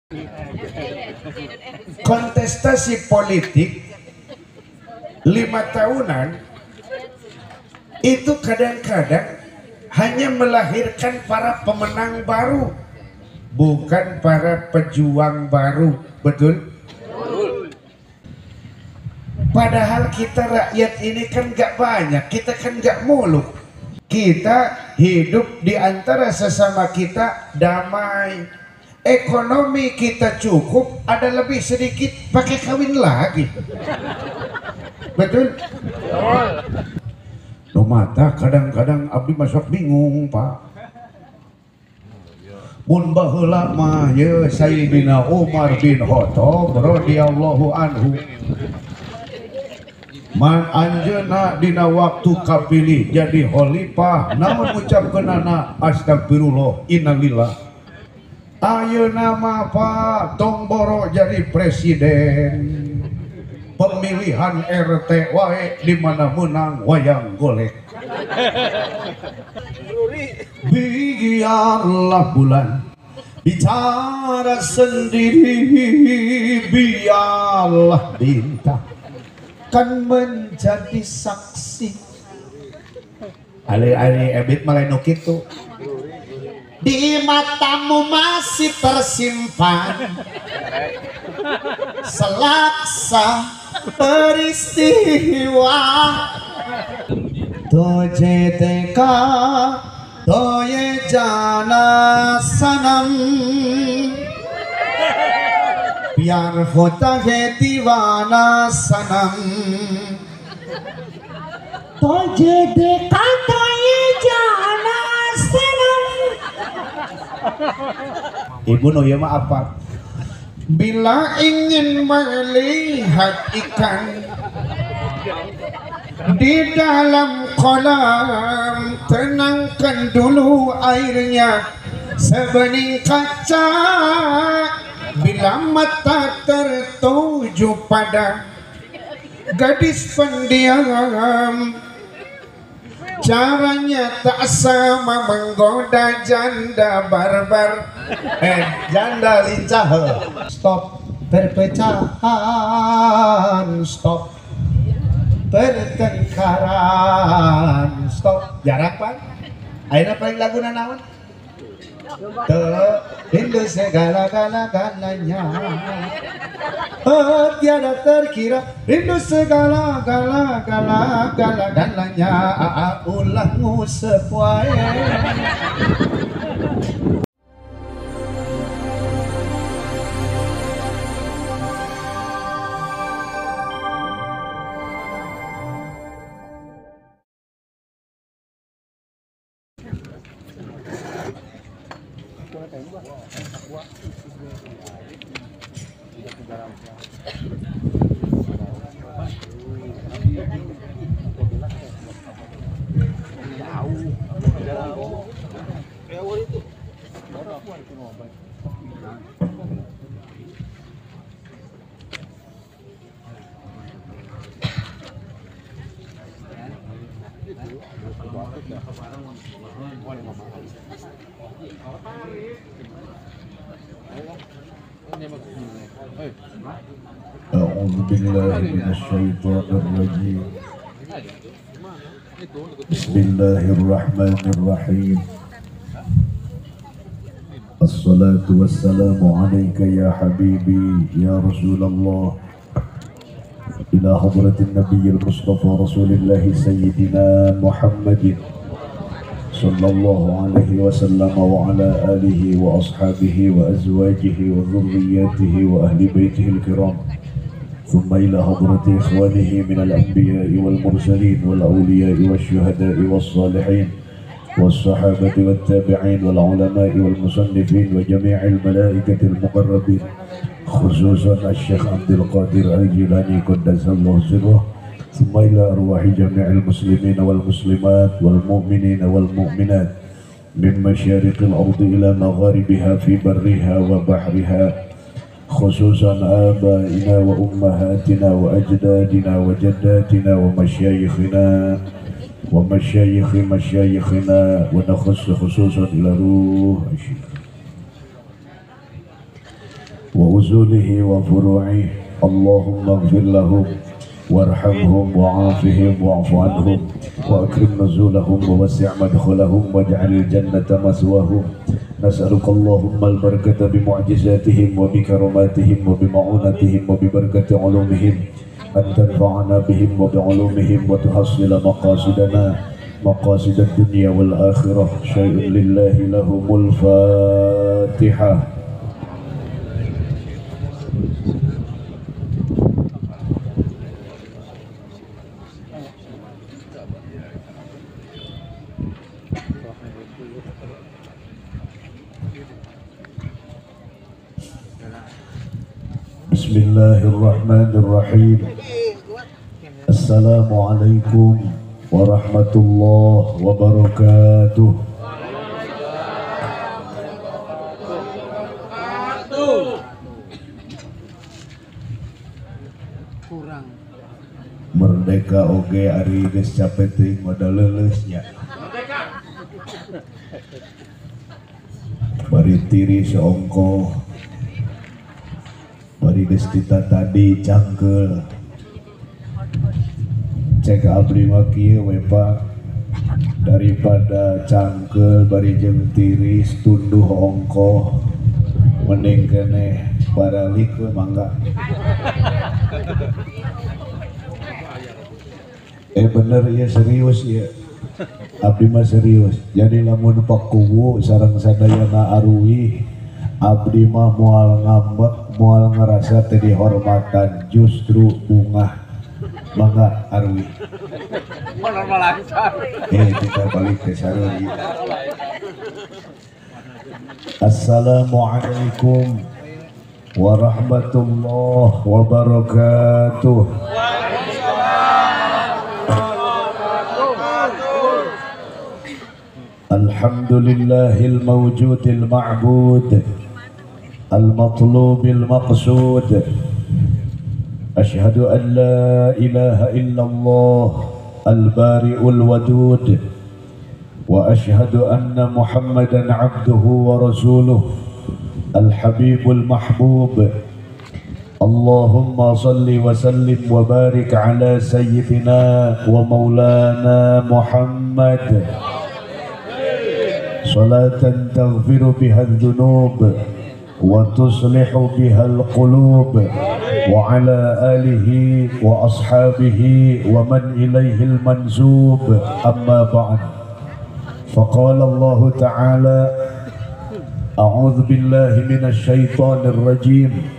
Kontestasi politik 5 tahunan itu kadang-kadang hanya melahirkan para pemenang baru, bukan para pejuang baru. Betul? Padahal kita rakyat ini kan gak banyak, kita kan gak muluk. Kita hidup di antara sesama kita damai. Ekonomi kita cukup, ada lebih sedikit pakai kawin lagi. Betul? No mata kadang-kadang abdi masuk bingung, Pak. Mun baheula mah ye Sayyidina Umar bin Khattab radhiyallahu anhu. Man anjeuna dina waktu kapilih jadi khalifah namun ucapkeunana astagfirullah innalillah. Ayeuna mah Pak tong boro jadi presiden. Pemilihan RT wae di mana menang wayang golek. Biarlah bulan bicara sendiri, biarlah bintang kan menjadi saksi. Ali-ali ebit malai nu kitu. Di matamu masih tersimpan selaksa peristiwa Tojtk toye jana sanam biar hota hai diwana sanam Tojtk toye jana sanam. Ibu no ya mah apa? Bila ingin melihat ikan di dalam kolam, tenangkan dulu airnya sebening kaca. Bila mata tertuju pada gadis pendiam, caranya tak sama menggoda janda barbar. Janda lincah. Stop perpecahan, stop pertengkaran, stop. Jarak Pak. Ayeuna paling laguna naon? Rindu segala-galanya, tiada terkira. Rindu segala-galanya, ulahmu sepuaya. A'udzu billahi minasyaitonir rajim. Bismillahirrahmanirrahim. Assalatu wassalamu alayka ya habibi ya Rasulullah. Ila hadratin nabiyil mustafa Rasulillah sayyidina Muhammadin sallallahu alaihi wasallam wa ala alihi wa ashabihi wa azwajihi wa dhurriyyatihi wa ahli baitihi al-kiram. ثم إلى حضرة إخوانه من الأنبياء والمرسلين والأولياء والشهداء والصالحين والصحابة والتابعين والعلماء والمصنفين وجميع الملائكة المقربين، خصوصا الشيخ عبد القادر الجيلاني قدس الله سره. ثم إلى أرواح جميع المسلمين والمسلمات والمؤمنين والمؤمنات من مشارق الأرض إلى مغاربها في برها وبحرها، خصوصا آبائنا وأمهاتنا وأجدادنا وجداتنا ومشايخنا ومشايخ مشايخنا، ونخص خصوصا إلى روح الشيخ وأصوله وفروعه. اللهم اغفر لهم وارحمهم وعافهم واعف عنهم وأكرم نزولهم ووسع مدخلهم واجعل الجنة مثواهم. نسألك اللهم البركة بمعجزاتهم وبكراماتهم وبمعونتهم وببركة علومهم، أن تنفعنا بهم وبعلومهم وتحصل مقاصدنا مقاصد الدنيا والآخرة. شيء لله لهم الفاتحة. Bismillahirrahmanirrahim. Assalamualaikum warahmatullahi wabarakatuh. Merdeka oge ari geus capek teuing modal leuleusnya. Bari tiri seongkoh, bari geus kita tadi cangkeul. Cek abdi mah kieu we Pak, daripada cangkeul bari jeung tiris tunduh ongkoh mending keneh baralik we mangga. Bener ya, serius ya, abdi mah serius. Jadi lamun pakuwu sareng sadayana aruih, abdi mah moal ngambek, moal ngerasa teu dihormatan, justru bungah mangga aruih. Kita balik ke saruri. Assalamualaikum warahmatullahi wabarakatuh. Alhamdulillahil mawjudil ma'bud al-matlubil maqsud. Ashhadu an la ilaha illallah al-bari'ul wadud wa ashhadu anna Muhammadan abduhu wa rasuluh al-habibul mahbub. Allahumma salli wa sallim wa barik ala sayyidina wa maulana Muhammad salatan taghfiru biha adh-dhunub wa tuslihu biha al-qulub wa ala alihi wa ashabihi wa man ilayhi al-mansub. Amma ba'd. Faqala Allah ta'ala a'udzu billahi minasy syaithanir rajim.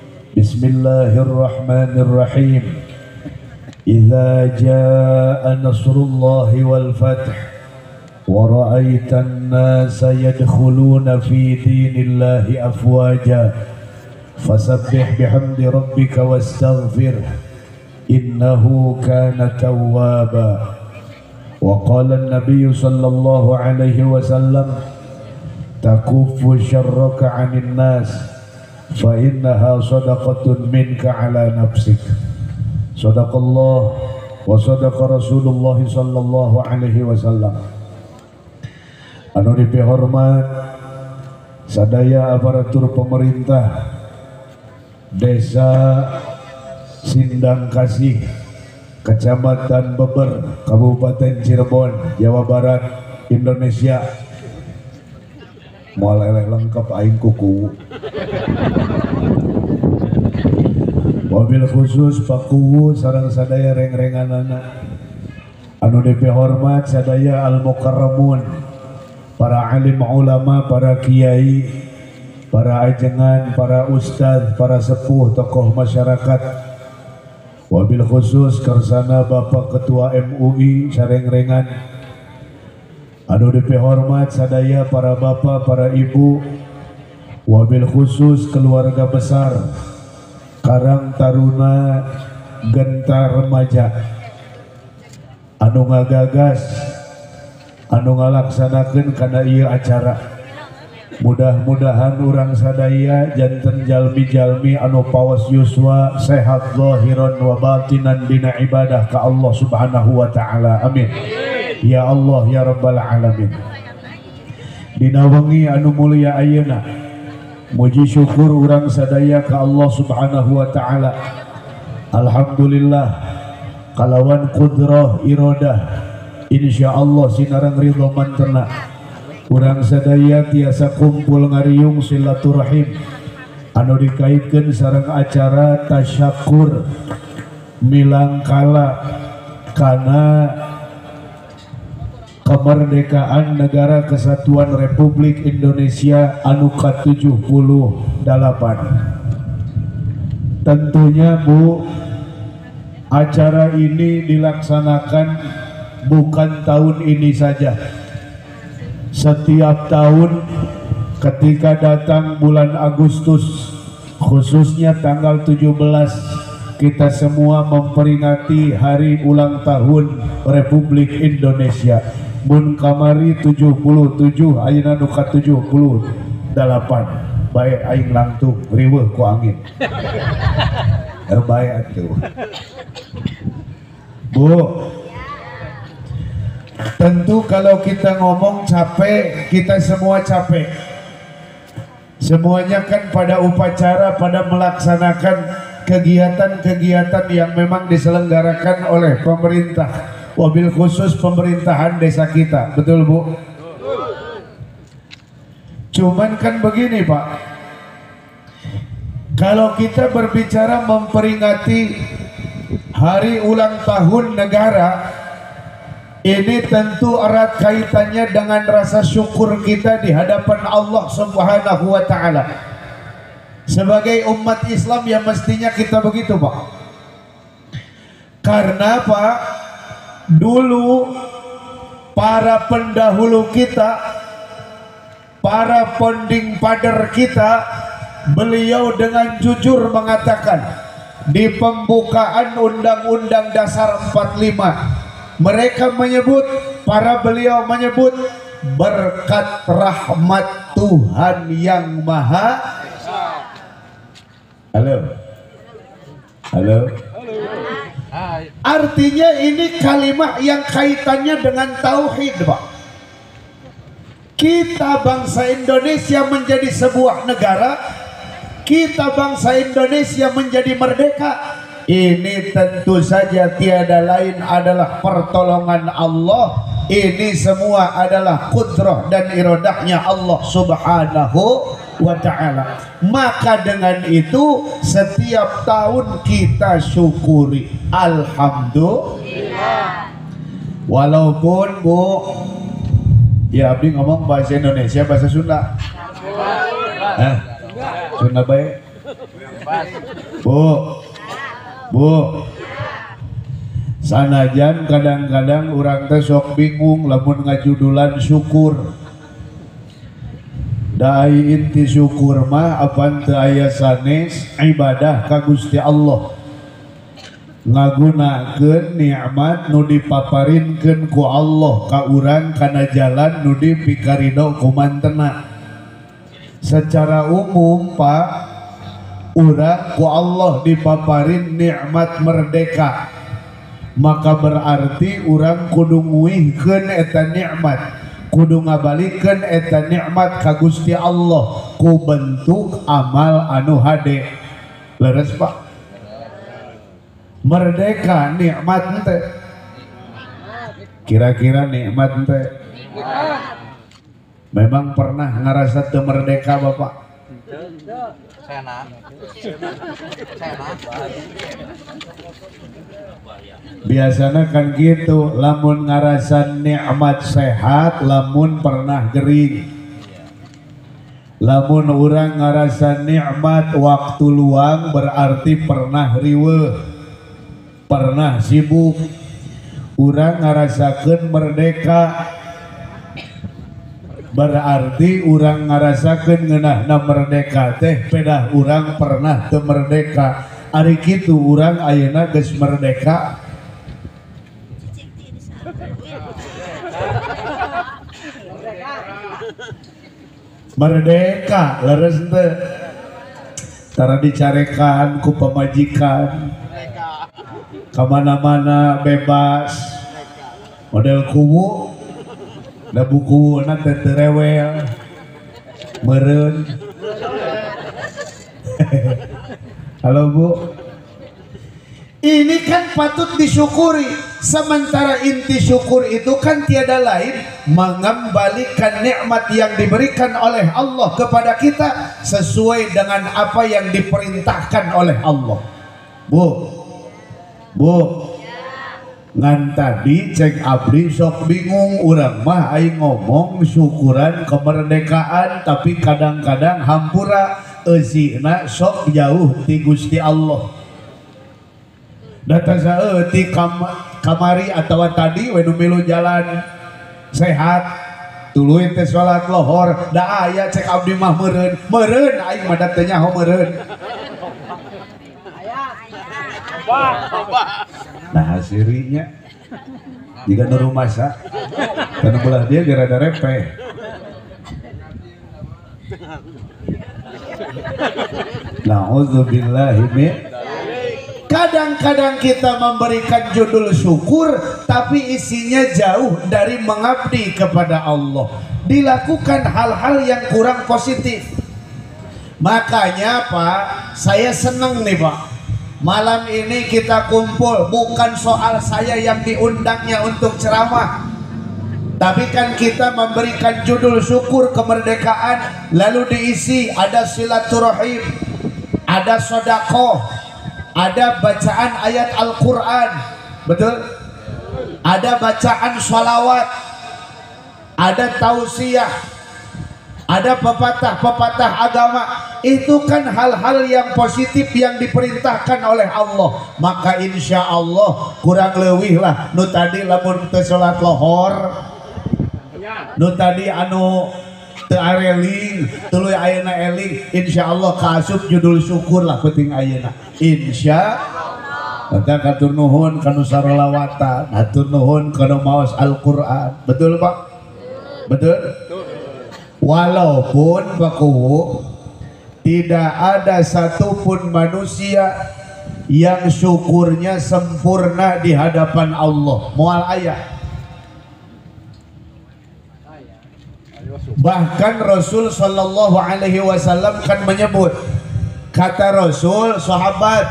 Bismillahirrahmanirrahim. Idza jaa nasrullahi wal fath ورأيت الناس يدخلون في دين الله أفواجا فسبح بحمد ربك واستغفره إنه كان توابا. وقال النبي صلى الله عليه وسلم تكف شرك عن الناس فإنها صدقة منك على نفسك. صدق الله وصدق رسول الله صلى الله عليه وسلم. Anu dipihormat sadaya aparatur pemerintah Desa Sindang Kasih, Kecamatan Beber, Kabupaten Cirebon, Jawa Barat, Indonesia. Moal eleh lengkap aing kuku. Wabil khusus pakuwu sareng sadaya reng-renganana. Anu dipihormat sadaya al-mukarramun, para alim ulama, para kiai, para ajengan, para ustadz, para sepuh, tokoh masyarakat. Wabil khusus kersana Bapak Ketua MUI sareng-rengan. Anu dipihormat sadaya para bapak, para ibu. Wabil khusus keluarga besar Karang Taruna Genta Remaja anu ngagagas, anu ngalaksanakeun kana ieu acara. Mudah-mudahan urang sadaya janten jalmi-jalmi anu pawas yuswa sehat zahiran wa batinan dina ibadah ka Allah Subhanahu wa taala. Amin. Ya Allah ya rabbal alamin. Dina wengi anu mulia ayeuna Muji syukur urang sadaya ke Allah subhanahu wa ta'ala. Alhamdulillah kalawan kudrah iradah insyaallah sinarang ridho manterna urang sadaya tiasa kumpul ngariung silaturahim anu dikaitkeun sareng acara tasyakur milangkala kana kemerdekaan Negara Kesatuan Republik Indonesia anu ke-78. Tentunya Bu, acara ini dilaksanakan bukan tahun ini saja. Setiap tahun ketika datang bulan Agustus, khususnya tanggal 17, kita semua memperingati hari ulang tahun Republik Indonesia. Mun kamari 77 ayeuna nu ka 78 bae aing langtung riweuh ku angin. Bae atuh. Bu, tentu kalau kita ngomong capek, kita semua capek. Semuanya kan pada upacara, pada melaksanakan kegiatan-kegiatan yang memang diselenggarakan oleh pemerintah, wabil khusus pemerintahan desa kita, betul Bu? Cuman kan begini Pak, kalau kita berbicara memperingati hari ulang tahun negara, ini tentu erat kaitannya dengan rasa syukur kita di hadapan Allah Subhanahu wa ta'ala. Sebagai umat Islam ya mestinya kita begitu Pak. Karena Pak, dulu para pendahulu kita, para founding father kita, beliau dengan jujur mengatakan di pembukaan Undang-Undang Dasar 45, mereka menyebut, para beliau menyebut berkat rahmat Tuhan yang Maha. Halo, halo. Artinya ini kalimat yang kaitannya dengan tauhid Pak. Kita bangsa Indonesia menjadi sebuah negara, kita bangsa Indonesia menjadi merdeka, ini tentu saja tiada lain adalah pertolongan Allah. Ini semua adalah kudrah dan iradahnya Allah Subhanahu wa ta'ala. Maka dengan itu setiap tahun kita syukuri, alhamdulillah. Walaupun Bu, ya abdi ngomong bahasa Indonesia, bahasa Sunda. Sunda baik. Bu, sanajan kadang-kadang orang teh sok bingung lamun ngajudulan syukur. Dai inti syukur mah apan teu aya sanes ibadah ka Gusti Allah. Ngagunakeun nikmat nu dipaparinkeun ku Allah ka urang kana jalan nu dipikaridho ku mantena. Secara umum Pak, urang ku Allah dipaparin nikmat merdeka, maka berarti urang kudu nguihkeun eta nikmat, kudu ngabalikeun eta nikmat ka Gusti Allah ku bentuk amal anu hade. Leres Pak? Merdeka nikmat ente. Kira-kira nikmat ente. Memang pernah ngerasa teu merdeka Bapak? Biasanya kan gitu, lamun ngarasan nikmat sehat, lamun pernah gering. Lamun orang ngarasan nikmat waktu luang berarti pernah riweuh, pernah sibuk. Urang ngarasakeun merdeka berarti urang ngarasakeun ngeunahna merdeka teh pedah urang pernah teu merdeka. Ari kitu urang ayeuna geus merdeka. Merdeka leres teu? Tara dicarekan ku pamajikan, kamana-mana bebas, model kuwu da buku na teu rewel meureun Halo Bu. Ini kan patut disyukuri. Sementara inti syukur itu kan tiada lain mengembalikan nikmat yang diberikan oleh Allah kepada kita sesuai dengan apa yang diperintahkan oleh Allah. Bu, ngan tadi cek abdi sok bingung, urang mah aing ngomong syukuran kemerdekaan tapi kadang-kadang hampura eusina sok jauh ti Gusti Allah. Data saeuti kamari atau tadi we nu milu jalan sehat tuluy teh salat lohor da aya cek abdi mah meureun aing mah teh nyaho meureun. Nah sirinya jika nu rumasa karena belah dia gara-gara repeh. Na'udzubillahi min. Kadang-kadang kita memberikan judul syukur tapi isinya jauh dari mengabdi kepada Allah, dilakukan hal-hal yang kurang positif. Makanya Pak, saya senang nih Pak, malam ini kita kumpul bukan soal saya yang diundangnya untuk ceramah, tapi kan kita memberikan judul syukur kemerdekaan, lalu diisi ada silaturahim, ada sedekah, ada bacaan ayat Al-Quran, betul? Ada bacaan sholawat, ada tausiah, ada pepatah-pepatah agama. Itu kan hal-hal yang positif yang diperintahkan oleh Allah. Maka insya Allah kurang leuwih lah nu tadi lamun teu salat lohor, nu tadi anu teu areling tuluy ayeuna eling, insya Allah kaasup judul syukur lah penting ayeuna. Insya Allah katur nuhun kanu sarolawatan, hatur nuhun kanu maos Al-Quran. Betul Pak? Betul? Walaupun Pak Kuwu tidak ada satupun manusia yang syukurnya sempurna di hadapan Allah. Moal ayah. Bahkan Rasul Shallallahu Alaihi Wasallam kan menyebut, kata Rasul, sahabat,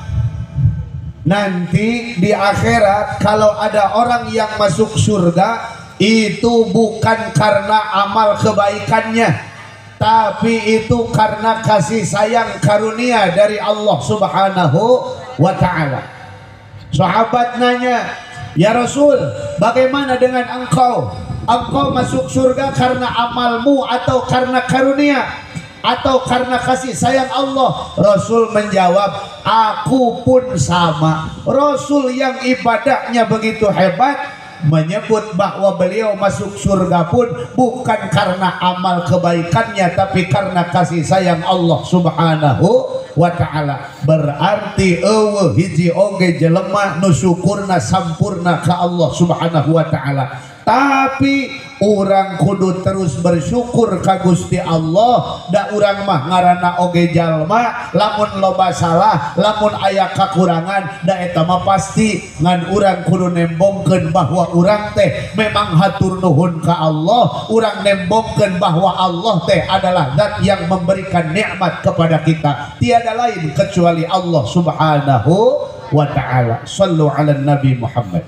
nanti di akhirat kalau ada orang yang masuk surga itu bukan karena amal kebaikannya, tapi itu karena kasih sayang karunia dari Allah Subhanahu wa Ta'ala. Sahabat nanya, ya Rasul, bagaimana dengan engkau? Engkau masuk surga karena amalmu atau karena karunia atau karena kasih sayang Allah? Rasul menjawab, aku pun sama. Rasul yang ibadahnya begitu hebat menyebut bahwa beliau masuk surga pun bukan karena amal kebaikannya, tapi karena kasih sayang Allah Subhanahu wa Ta'ala. Berarti eueuh hiji oge jelema nu syukurna sampurna ka Allah Subhanahu wa Ta'ala. Tapi urang kudu terus bersyukur ka Gusti Allah. Da urang mah ngaranna oge jalma, lamun loba salah, lamun aya kakurangan, da eta mah pasti ngan urang kudu nembongkeun bahwa urang teh memang hatur nuhun ka Allah. Urang nembongkeun bahwa Allah teh adalah zat yang memberikan nikmat kepada kita, tiada lain kecuali Allah Subhanahu wa Ta'ala. Shallu ala Nabi Muhammad.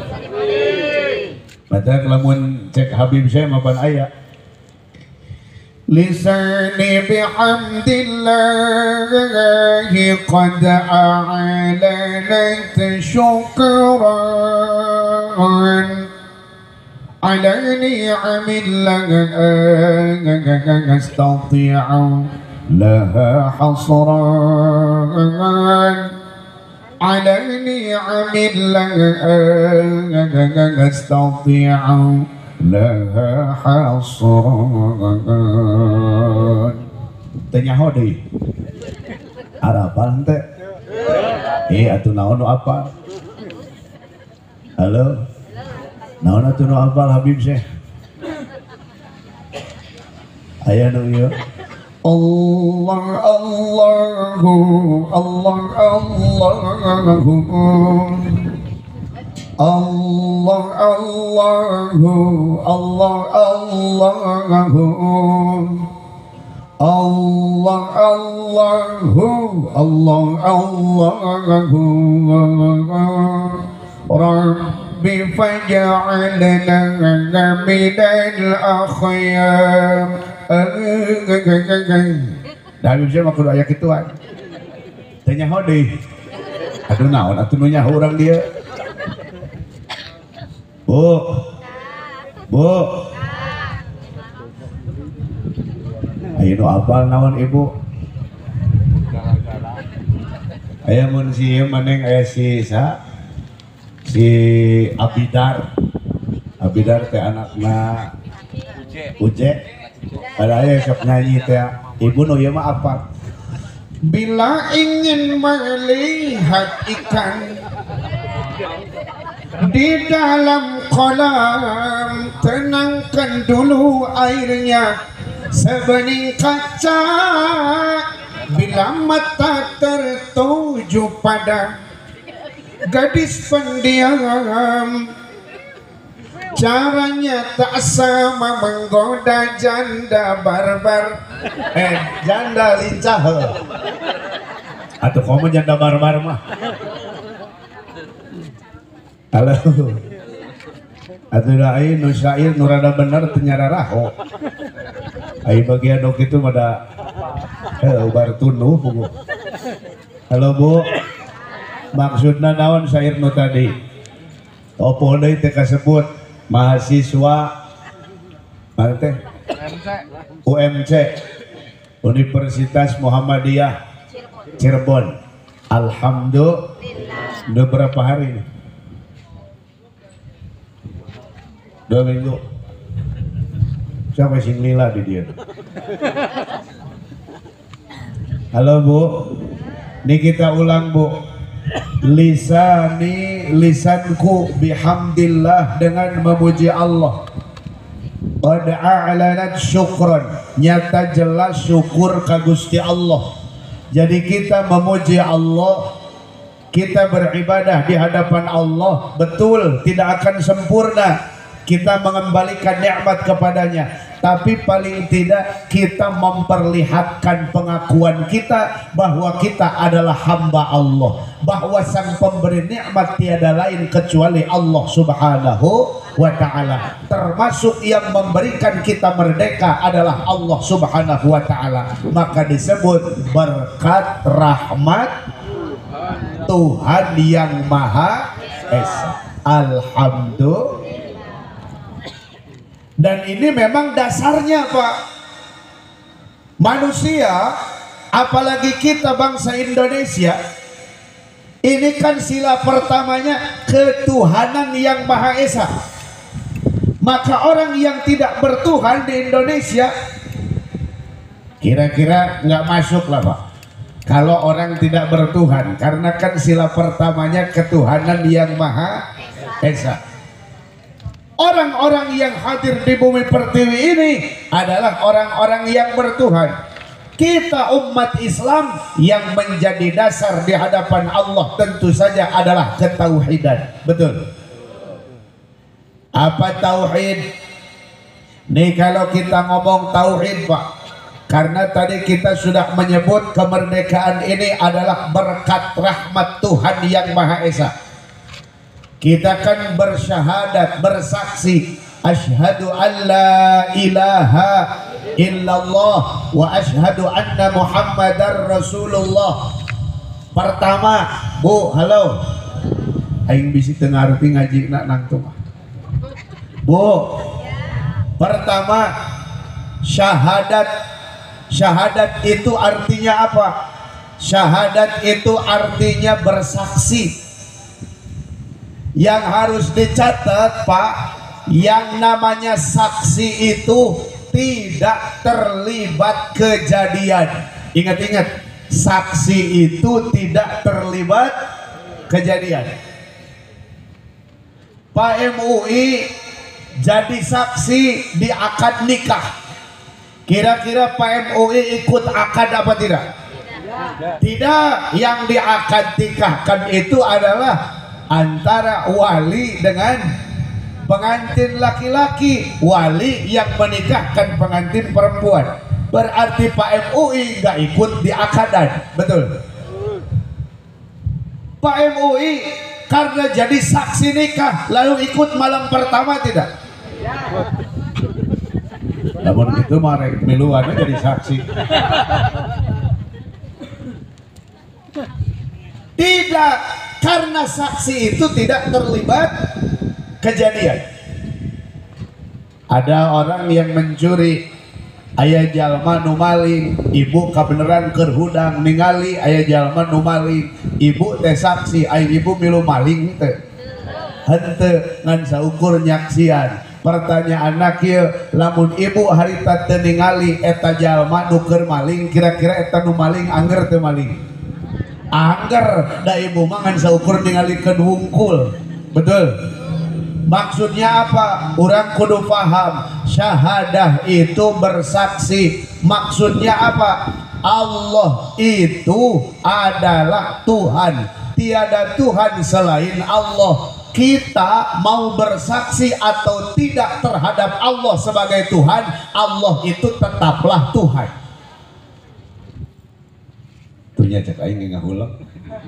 Padahal lamun cek Habib saya mapan ayat lisani bihamdillahi qad a'lanat syukran ala ni'amillah astati'u laha hasran على نعم الله أستطيع لها حصرا. Tanya hodi Arabal teh atuh naon nu apa? Halo, naon atuh nu apal Habib Syekh? Aya nu ieu Allah Allahu Allah Allahu Allah Allahu Allah Allahu Allah Allahu Allah Allahu Rabbi faj'alna minal akhyar. Dah bisa maksud ayat kituan. Tanya hode. Aduh naon atuh nu nyaho urang dia. Bu. Bu. Ayo nu apal naon ibu? Aya mun si maneng aya si Abidar. Abidar teh anakna Uje. Ada aya sok nyanyi teh ibu nu ieu mah apa? Bila ingin melihat ikan di dalam kolam, tenangkan dulu airnya sebening kaca. Bila mata tertuju pada gadis pendiam, caranya tak sama menggoda janda barbar. Janda lincah. Atau kamu janda barbar mah. Halo. Atuh lain nu syair nu rada bener teu nyara raho. Ai bagian dok itu pada ubar tunuh Bu. Halo Bu. Maksudna naon syair nu tadi? Opo deui teh kasebut mahasiswa mana teh? UMC Universitas Muhammadiyah Cirebon. Alhamdulillah. Udah berapa hari ini? 2 minggu. Siapa sing lila di dia? Halo Bu. Ini kita ulang Bu. Lisanku bihamdillah, dengan memuji Allah. Qad a'lanat syukran, nyata jelas syukur ka Gusti Allah. Jadi kita memuji Allah, kita beribadah di hadapan Allah, betul tidak akan sempurna kita mengembalikan nikmat kepadanya, tapi paling tidak kita memperlihatkan pengakuan kita bahwa kita adalah hamba Allah, bahwa sang pemberi nikmat tiada lain kecuali Allah Subhanahu wa ta'ala. Termasuk yang memberikan kita merdeka adalah Allah Subhanahu wa ta'ala. Maka disebut berkat rahmat Tuhan yang Maha Esa. Alhamdulillah. Dan ini memang dasarnya Pak. Manusia, apalagi kita bangsa Indonesia, ini kan sila pertamanya ketuhanan yang Maha Esa. Maka orang yang tidak bertuhan di Indonesia kira-kira nggak masuk lah Pak. Kalau orang tidak bertuhan, karena kan sila pertamanya ketuhanan yang Maha Esa. Orang-orang yang hadir di bumi pertiwi ini adalah orang-orang yang bertuhan. Kita umat Islam yang menjadi dasar di hadapan Allah tentu saja adalah ketauhidan. Betul. Apa tauhid? Nih kalau kita ngomong tauhid Pak, karena tadi kita sudah menyebut kemerdekaan ini adalah berkat rahmat Tuhan yang Maha Esa. Kita kan bersyahadat, bersaksi, asyhadu an la ilaha illallah wa asyhadu anna Muhammadar Rasulullah. Pertama, Bu, halo. Aing bisi teu ngarti ngaji nak nangtung. Bu. Pertama, syahadat. Syahadat itu artinya apa? Syahadat itu artinya bersaksi. Yang harus dicatat Pak, yang namanya saksi itu tidak terlibat kejadian. Ingat-ingat, saksi itu tidak terlibat kejadian. Pak MUI jadi saksi di akad nikah. Kira-kira Pak MUI ikut akad apa tidak? Tidak. Yang diakad nikahkan itu adalah antara wali dengan pengantin laki-laki, wali yang menikahkan pengantin perempuan. berarti Pak MUI nggak ikut di akadan, betul? Pak MUI karena jadi saksi nikah lalu ikut malam pertama tidak? Namun itu marek miluannya jadi saksi. Tidak, karena saksi itu tidak terlibat kejadian. Ada orang yang mencuri, aya jalma nu maling, ibu kabeneran keur hudang ningali aya jalma nu maling, ibu teh saksi, aya ibu milu maling teh. Henteu ngan saukur nyaksian. Pertanyaan anak kieu, lamun ibu harita teu ningali eta jalma nu keur maling, kira-kira eta nu maling angger teu maling? Angger, da ibu mah ngan saukur ningali keun wungkul. Betul? Maksudnya apa? Orang kudu paham syahadah itu bersaksi. Maksudnya apa? Allah itu adalah Tuhan, tiada Tuhan selain Allah. Kita mau bersaksi atau tidak terhadap Allah sebagai Tuhan, Allah itu tetaplah Tuhan. Tuhnya cek aing ngahulang.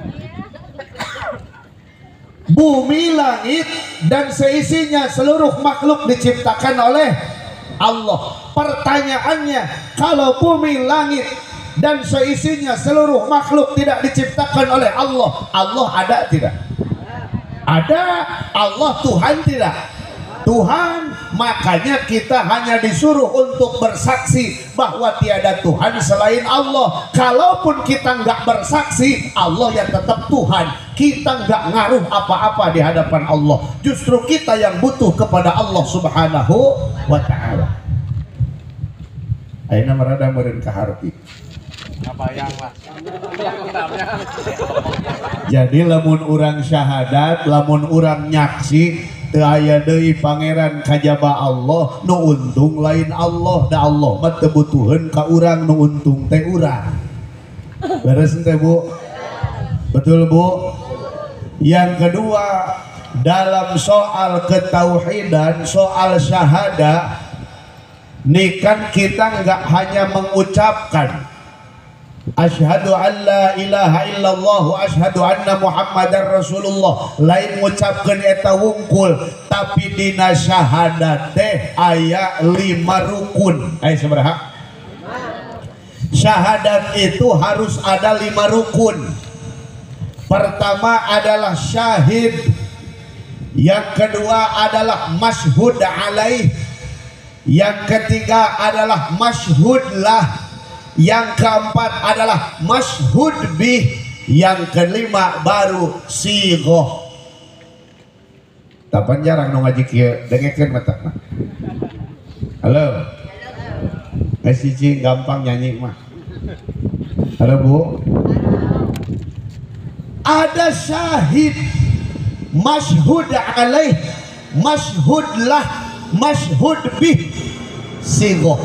Bumi, langit, dan seisinya seluruh makhluk diciptakan oleh Allah. Pertanyaannya, kalau bumi, langit, dan seisinya seluruh makhluk tidak diciptakan oleh Allah, Allah ada tidak? Ada. Allah Tuhan tidak? Tuhan. Makanya kita hanya disuruh untuk bersaksi bahwa tiada Tuhan selain Allah. Kalaupun kita nggak bersaksi, Allah yang tetap Tuhan. Kita nggak ngaruh apa-apa di hadapan Allah. Justru kita yang butuh kepada Allah Subhanahu wa ta'ala. Ayeuna merada meureun kaharti. Jadi lamun urang syahadat, lamun urang nyaksi, teu aya deui pangeran kajaba Allah nu untung lain Allah, da Allah mah teu butuheun ka urang, nu untung teh urang. Beres teh Bu? Betul Bu? Yang kedua, dalam soal ketauhidan, soal syahadah, nih kan kita nggak hanya mengucapkan asyhadu an la ilaha illallah wa asyhadu anna muhammadar rasulullah, lain ngucapkeun eta wungkul, tapi dina syahadat teh aya 5 rukun. Aya sabaraha? Syahadat itu harus ada 5 rukun. Pertama adalah syahid, yang kedua adalah masyhud alaih, yang ketiga adalah masyhud lah, yang keempat adalah masyhud bih, yang kelima baru sighoh. Tapan jarang nu ngaji kieu dengekeun mata mah. Halo. Cici gampang nyanyi mah. Halo Bu. Ada syahid, masyhud alaih, masyhud lah, masyhud bih, sighoh.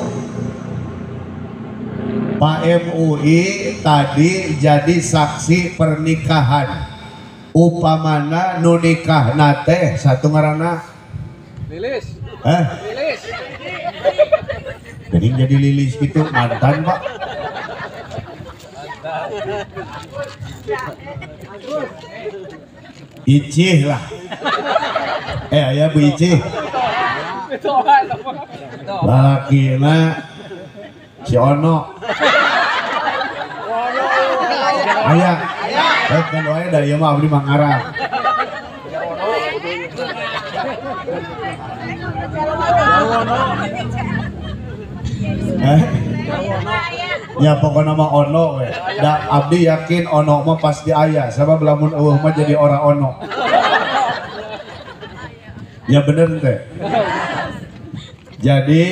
Pak MUI tadi jadi saksi pernikahan. Upamana nu nikah nate satu ngaranna Lilis. Lilis. Jadi Lilis gitu mantan Pak. Icih lah. Aya Bu Icih. Lalakina si Ono. Aya. Kan wae da ieu mah abdi mangarang. Ya pokoknya mah Ono we. Da abdi yakin Ono mah pasti aya, sabab lamun eueuh mah jadi ora Ono. Ya bener teh. Jadi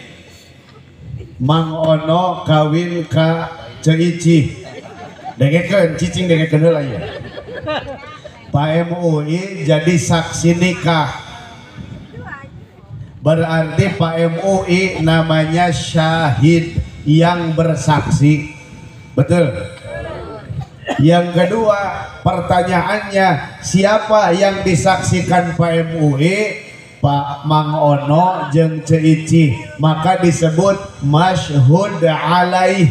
Mang Ono kawin ka Ceici. Dengekeun cicing dengekeun heula ieu. Pak MUI jadi saksi nikah. Berarti Pak MUI namanya syahid, yang bersaksi. Betul? Yang kedua, pertanyaannya siapa yang disaksikan Pak MUI? Pak Mang Ono jeung Ceici, maka disebut masyhud alaih.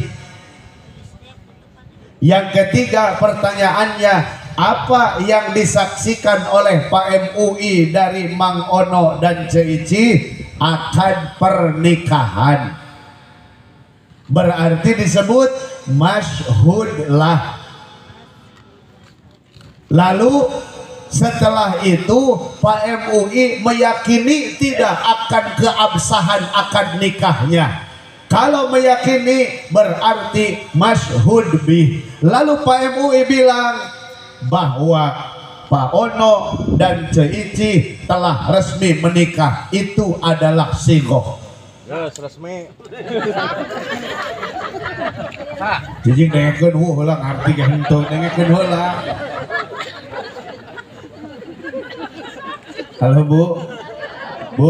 Yang ketiga pertanyaannya, apa yang disaksikan oleh Pak MUI dari Mang Ono dan Ceici? Akad pernikahan. Berarti disebut masyhud lah. Lalu setelah itu Pak MUI meyakini tidak akan keabsahan akad nikahnya. Kalau meyakini berarti masyhud bih. Lalu Pak MUI bilang bahwa Pak Ono dan Ceici telah resmi menikah. Itu adalah sigoh. Yes, resmi. Jadi dengekeun heula ngarti ge henteu, dengekeun heula. Halo Bu. Bu.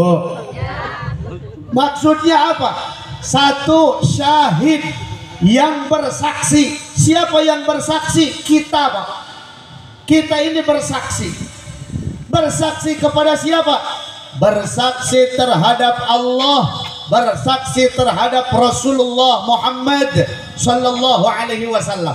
Maksudnya apa? Satu, syahid yang bersaksi. Siapa yang bersaksi? Kita, Pak. Kita ini bersaksi. Bersaksi kepada siapa? Bersaksi terhadap Allah, bersaksi terhadap Rasulullah Muhammad sallallahu alaihi wasallam.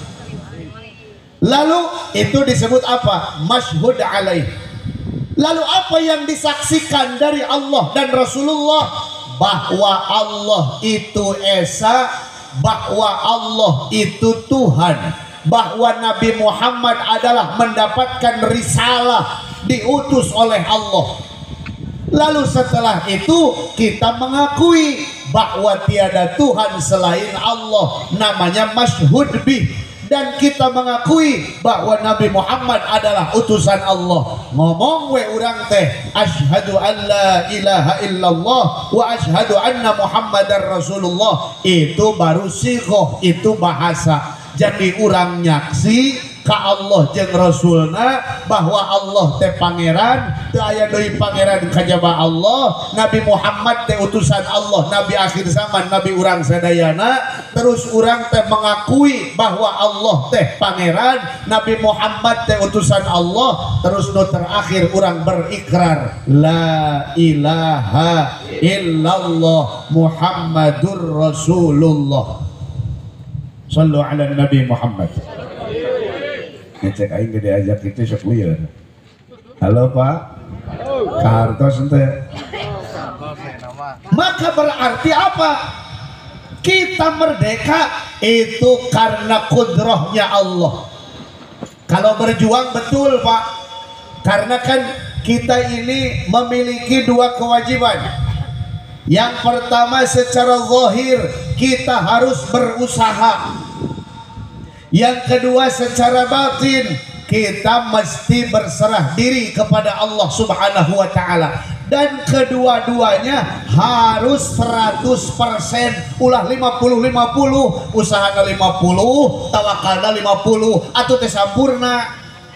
Lalu itu disebut apa? Masyhud alaih. Lalu apa yang disaksikan dari Allah dan Rasulullah? Bahwa Allah itu Esa, bahwa Allah itu Tuhan, bahwa Nabi Muhammad adalah mendapatkan risalah, diutus oleh Allah. Lalu setelah itu kita mengakui bahwa tiada Tuhan selain Allah, namanya masyhud bih. Dan kita mengakui bahwa Nabi Muhammad adalah utusan Allah. Ngomong we urang teh asyhadu an la ilaha illallah wa asyhadu anna muhammadar rasulullah, itu baru sigoh, itu bahasa. Jadi urang nyaksi ka Allah jeung Rasulna bahwa Allah teh pangeran, teu aya deui pangeran kajaba Allah, Nabi Muhammad teh utusan Allah, Nabi akhir zaman, Nabi urang sadayana. Terus urang teh mengakui bahwa Allah teh pangeran, Nabi Muhammad teh utusan Allah. Terus nu terakhir urang berikrar la ilaha illallah Muhammadur Rasulullah. Sallu ala Nabi Muhammad. Ngecek aing gede ajak itu sok lieur. Halo Pak. Kartos ente. Maka berarti apa? Kita merdeka itu karena kudrahnya Allah. Kalau berjuang betul Pak. Karena kan kita ini memiliki dua kewajiban. Yang pertama secara zahir kita harus berusaha. Yang kedua secara batin kita mesti berserah diri kepada Allah Subhanahu wa taala. Dan kedua-duanya harus 100%. Ulah 50-50, usahana 50, tawakalna 50, atuh teh sampurna.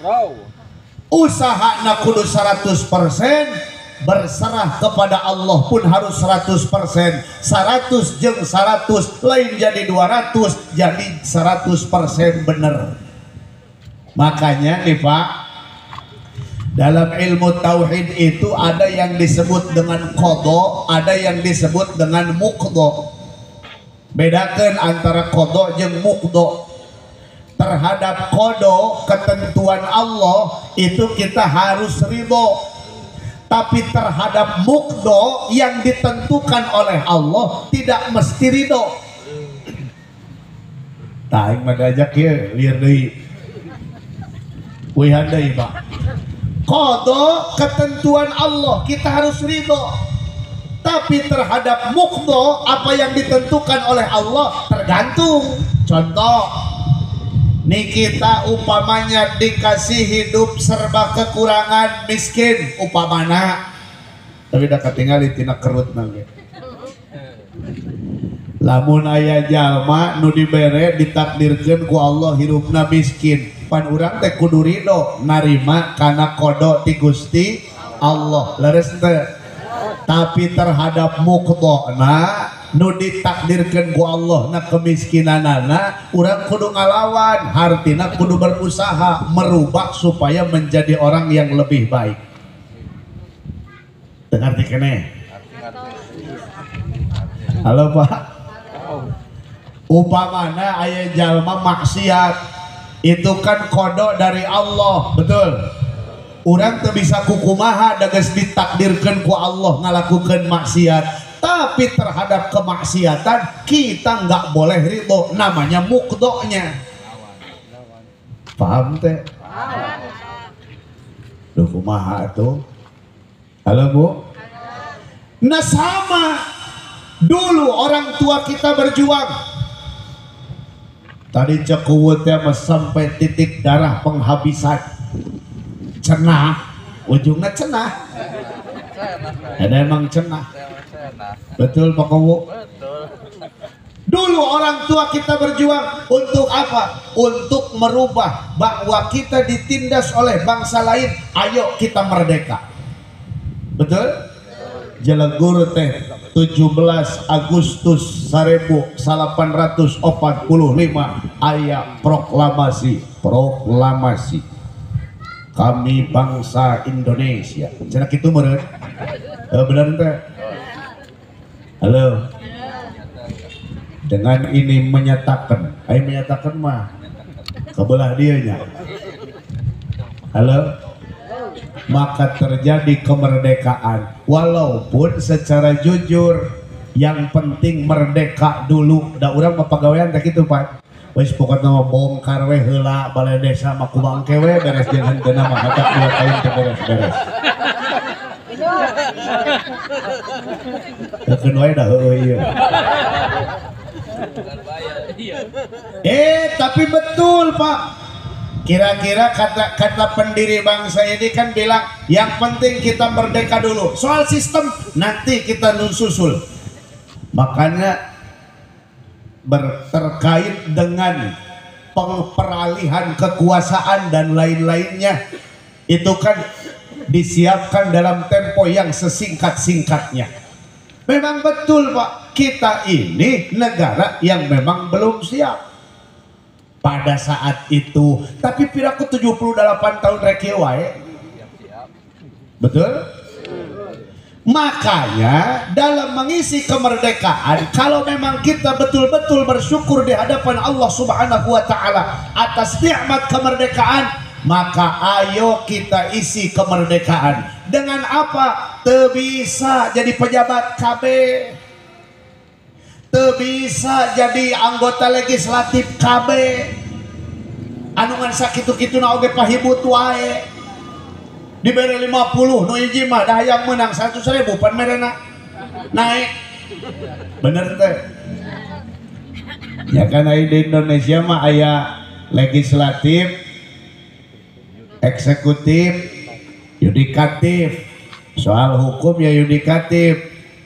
Usahana kudu 100%. Berserah kepada Allah pun harus 100%. 100 jeung 100 lain jadi 200, jadi 100% bener. Makanya nih Pak, dalam ilmu tauhid itu ada yang disebut dengan qadha, ada yang disebut dengan muqdha. Bedakan antara qadha jeung muqdha. Terhadap qadha, ketentuan Allah, itu kita harus ridho. Tapi terhadap muqdha yang ditentukan oleh Allah tidak mesti ridho. Tah aing mah diajak ieu lieur deui. Wihan deui Pak. Qadha ketentuan Allah kita harus ridho. Tapi terhadap muqdha apa yang ditentukan oleh Allah tergantung. Contoh, nih kita umpamanya dikasih hidup serba kekurangan, miskin upamana, tapi dah ketinggalan tina kerut nage. Lamun aya jalma nu dibere ditakdirkeun ku Allah hirupna miskin, pan urang teh kudu ridho narima kana qada ti Gusti Allah. Leres teu? Tapi terhadap muqdhana nu ditakdirkan ku Allah na kemiskinanana, urang kudu ngalawan, hartina kudu berusaha merubah supaya menjadi orang yang lebih baik. Dengar kene. Halo Pak. Upamana aya jalma maksiat, itu kan kodok dari Allah, betul. Urang teu bisa kukumaha da geus ditakdirkeun ku Allah ngalakukeun maksiat, tapi terhadap kemaksiatan kita nggak boleh ridho, namanya mukdonya. Paham teh? Duh kumaha tuh? Halo Bu? Nah sama dulu orang tua kita berjuang. Tadi cekuwutnya sampai titik darah penghabisan. Cenah, ujungnya cenah. Ada emang cenah. Betul Pak Kowo? Dulu orang tua kita berjuang untuk apa? Untuk merubah bahwa kita ditindas oleh bangsa lain. Ayo kita merdeka. Betul? Jelegur teh 17 Agustus 1845 aya proklamasi kami bangsa Indonesia. Cenah kitu meureun? Bener teh? Halo. Dengan ini menyatakan mah kebelah dianya. Halo. Maka terjadi kemerdekaan, walaupun secara jujur yang penting merdeka dulu. Da urang mah pagawean teh kitu Pak. Wis pokokna mah bongkar we heula balai desa mah kubangke we beres jeung hanteuna mah hatak 2 tahun teh beres-beres. Keun wae dah heueuy ieu. Tapi betul Pak. Kira-kira kata pendiri bangsa ini kan bilang yang penting kita merdeka dulu. Soal sistem nanti kita susul. Makanya terkait dengan peralihan kekuasaan dan lain-lainnya itu kan disiapkan dalam tempo yang sesingkat-singkatnya. Memang betul Pak, kita ini negara yang memang belum siap pada saat itu, tapi piraku 78 tahun rek wae. Betul? Makanya dalam mengisi kemerdekaan, kalau memang kita betul-betul bersyukur di hadapan Allah Subhanahu wa taala atas nikmat kemerdekaan, maka ayo kita isi kemerdekaan. Dengan apa? Teu bisa jadi pejabat KB, teu bisa jadi anggota legislatif KB, anu ngan sakitu-kitu na oge pahibut wae. Diberi 50 nu hiji mah dah yang menang 100.000 pan merena naik. Bener teh? Ya kan di Indonesia mah aya legislatif, eksekutif, yudikatif. Soal hukum ya yudikatif.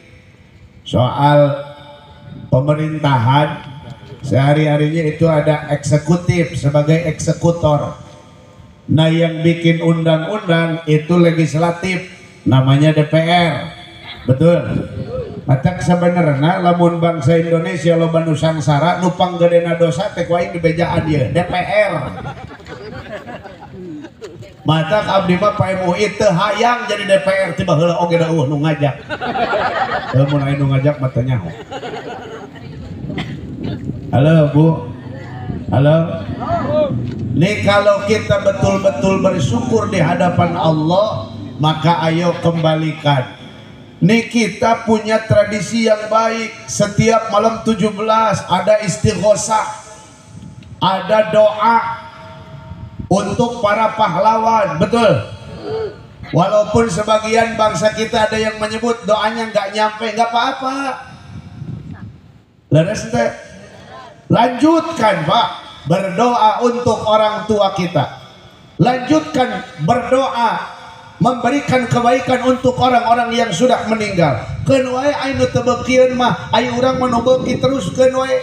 Soal pemerintahan sehari-harinya itu ada eksekutif sebagai eksekutor. Nah yang bikin undang-undang itu legislatif, namanya DPR. Betul? Matak sebenarnya lamun bangsa Indonesia loba nu sangsara nu panggedena dosa teh ku aing dibejaan ieu DPR. Matak abdi mah PMUI teu hayang jadi DPR, tiba heula oge da nu ngajak. Mun aya nu ngajak mah teu nyaho. Halo Bu. Halo. Nih kalau kita betul-betul bersyukur di hadapan Allah, maka ayo kembalikan. Nih kita punya tradisi yang baik. Setiap malam 17 ada istighosah, ada doa untuk para pahlawan. Betul? Walaupun sebagian bangsa kita ada yang menyebut doanya nggak nyampe, nggak apa-apa. Leres teh. Lanjutkan Pak, berdoa untuk orang tua kita. Lanjutkan berdoa, memberikan kebaikan untuk orang-orang yang sudah meninggal. Keun wae anu teu beukieun mah, aya urang mah nu beuki terus keun wae.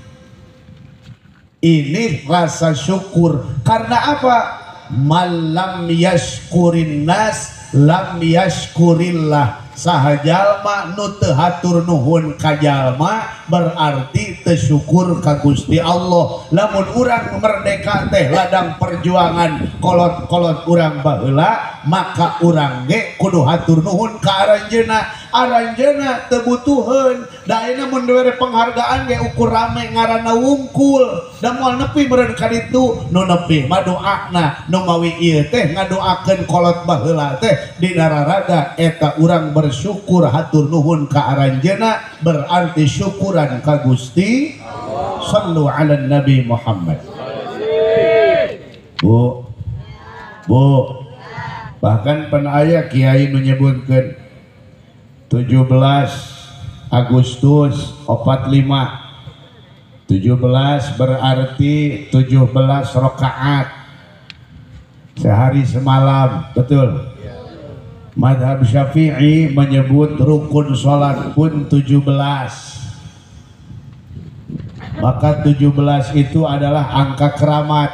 Ini rasa syukur. Karena apa? Malam yashkurin nas lam yashkurillah. saha jalma nu teu hatur nuhun ka jalma berarti teu syukur ka Gusti Allah. Lamun urang merdeka teh ladang perjuangan kolot-kolot urang baheula, maka urang ge kudu hatur nuhun ka aranjeuna. Aranjeuna teu butuheun, da ayeuna mun dewere penghargaan ge ukur rame ngaranna wungkul. Da moal nepi meureun ka ditu, nu nepi mah doana, nu mawi ieu teh ngadoakeun kolot baheula teh di dararaga eta urang bersyukur hatur nuhun ka aranjeuna, berarti syukuran ka Gusti. Sallu ala Nabi Muhammad. Bu, bahkan pernah aya kiai nu nyebutkeun 17 Agustus 45. 17 berarti 17 rakaat sehari semalam, betul? Madhab Syafi'i menyebut rukun sholat pun 17. Maka 17 itu adalah angka keramat.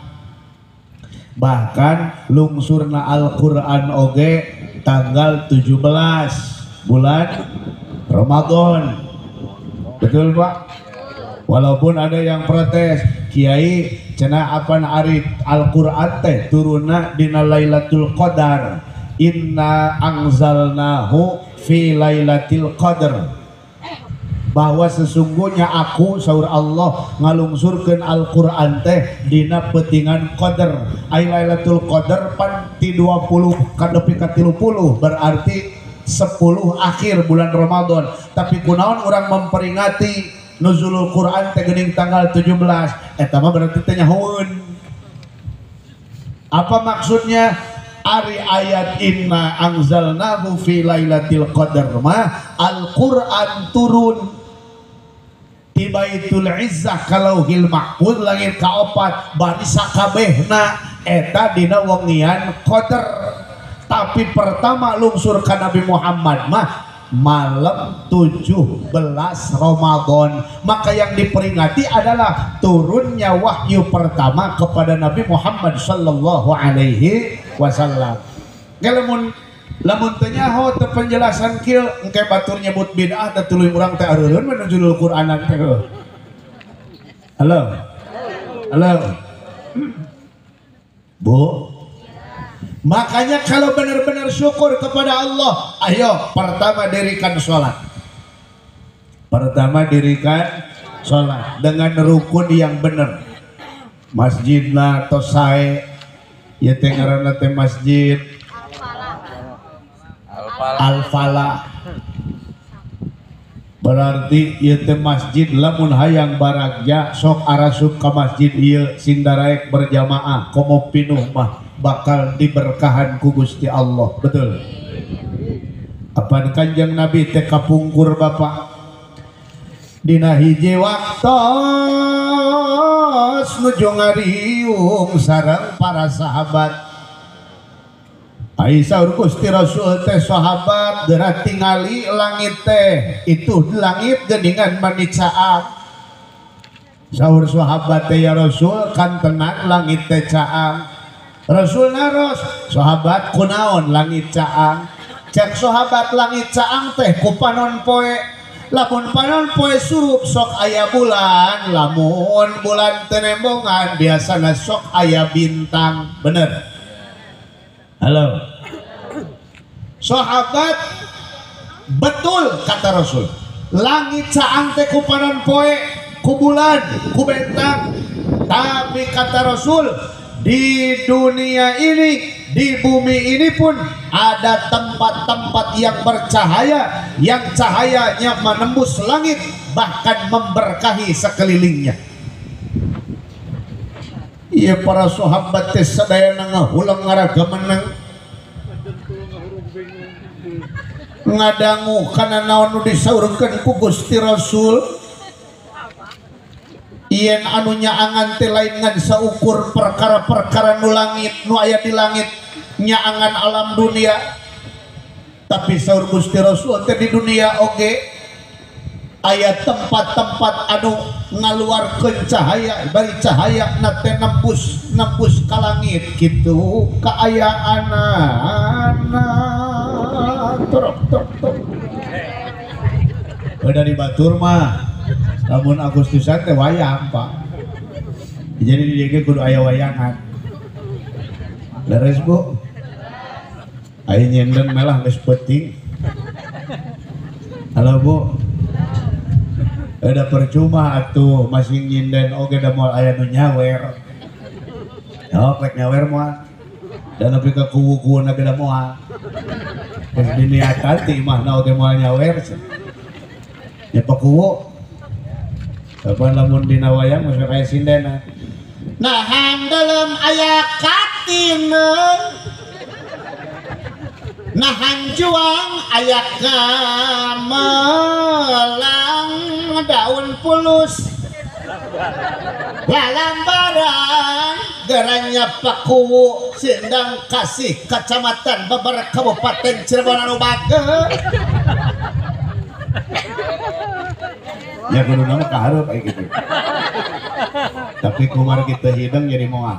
Bahkan lungsurna Al-Quran oge tanggal 17 bulan Ramadan, betul Pak? Walaupun ada yang protes, Kiai cenah apan ari Al-Quran teh turunna dina Lailatul Qadar, inna anzalnahu fi Lailatul Qadar, bahwa sesungguhnya aku saur Allah ngalungsurkeun Al-Quran teh dina petingan Qadar. Ai Lailatul Qadar pan ti 20 ka nepi ka 30, berarti 10 akhir bulan Ramadan. Tapi kunaon orang memperingati nuzulul Quran teh geuning tanggal 17, eta mah berarti teh nyahoeun. Apa maksudnya? Ari ayat inna anzalnahu fi lailatul qadar mah Al-Quran turun di Baitul Izzah kalauhil mahfuz langit kaopat bari sakabehna eta dina wengian qadar. Tapi pertama lungsur ka Nabi Muhammad mah malam 17 Ramadan. Maka yang diperingati adalah turunnya wahyu pertama kepada Nabi Muhammad sallallahu alaihi wasallam. Lamun teu nyaho teu penjelasan kieu engke batur nyebut bid'ah da tuluy urang teh areureun menunjul Qur'anan teh. Halo. Halo. Bu, makanya kalau benar-benar syukur kepada Allah, ayo pertama dirikan sholat. Pertama dirikan sholat dengan rukun yang benar. Masjidna tos sae, ya teh ngaranna teh masjid Al-Falah. Berarti ieu teh masjid lamun hayang baragja sok arasuk ka masjid ieu sing daraek berjamaah komo pinuh mah bakal diberkahan ku Gusti Allah, betul? Apan Kanjeng Nabi teh kapungkur Bapak dina hiji waktos nuju ngariung sareng para sahabat. Aisyah Gusti Rasul teh sahabat geura tingali langit teh itu langit geuningan manicaang. Saur sahabat teh ya Rasul kan tenang langit teh caang. Rasul naros sahabat kunaon langit caang. Cek sahabat langit caang teh ku panon poe. Lamun panon poe surup sok aya bulan, lamun bulan teu nembongan biasana sok aya bintang, bener? Halo. Sahabat betul kata Rasul. Langit caang teh ku panon poe, ku bulan, ku bintang. Tapi kata Rasul, di dunia ini, di bumi ini pun ada tempat-tempat yang bercahaya, yang cahayanya menembus langit, bahkan memberkahi sekelilingnya. Iya para sahabat teh sadayana ngahulang ngaraga menang ngadangu kana naon nu disaurkeun ku Gusti Rasul. Yen anu nyaangan teh lain ngan saukur perkara-perkara nu langit nu aya di langit nyaangan alam dunia. Tapi saur Gusti Rasul teh di dunia oge aya tempat-tempat anu ngaluarkeun cahaya, bari cahaya na teh nembus ka langit kitu kaayaanana. turuk. Udah di batur mah namun Agustusan teh wayang Pak, jadi di dieu kudu aya wayangan. Leres Bu, aya nyenden melah geus peuting. Halo Bu, ada percuma atuh masih nyinden oge da moal aya nu nyawer. Oh, rek nyawer moal. Dan nepi ka kuwu-kuwuna ge da moal. Geus diniatan ti imahna oge moal nyawer. Ya pakuwu. Kapan lamun dina wayang masuk kaya sindena. Nah dalam aya katineun, nahan juang aya gamelang daun pulus, lalambaran geranya pakuwu sindang kasih kecamatan Babar Kabupaten Cirebon anu bageus. Ya kudu nama kaharep kayak gitu. Tapi kumar kita hidang jadi moal.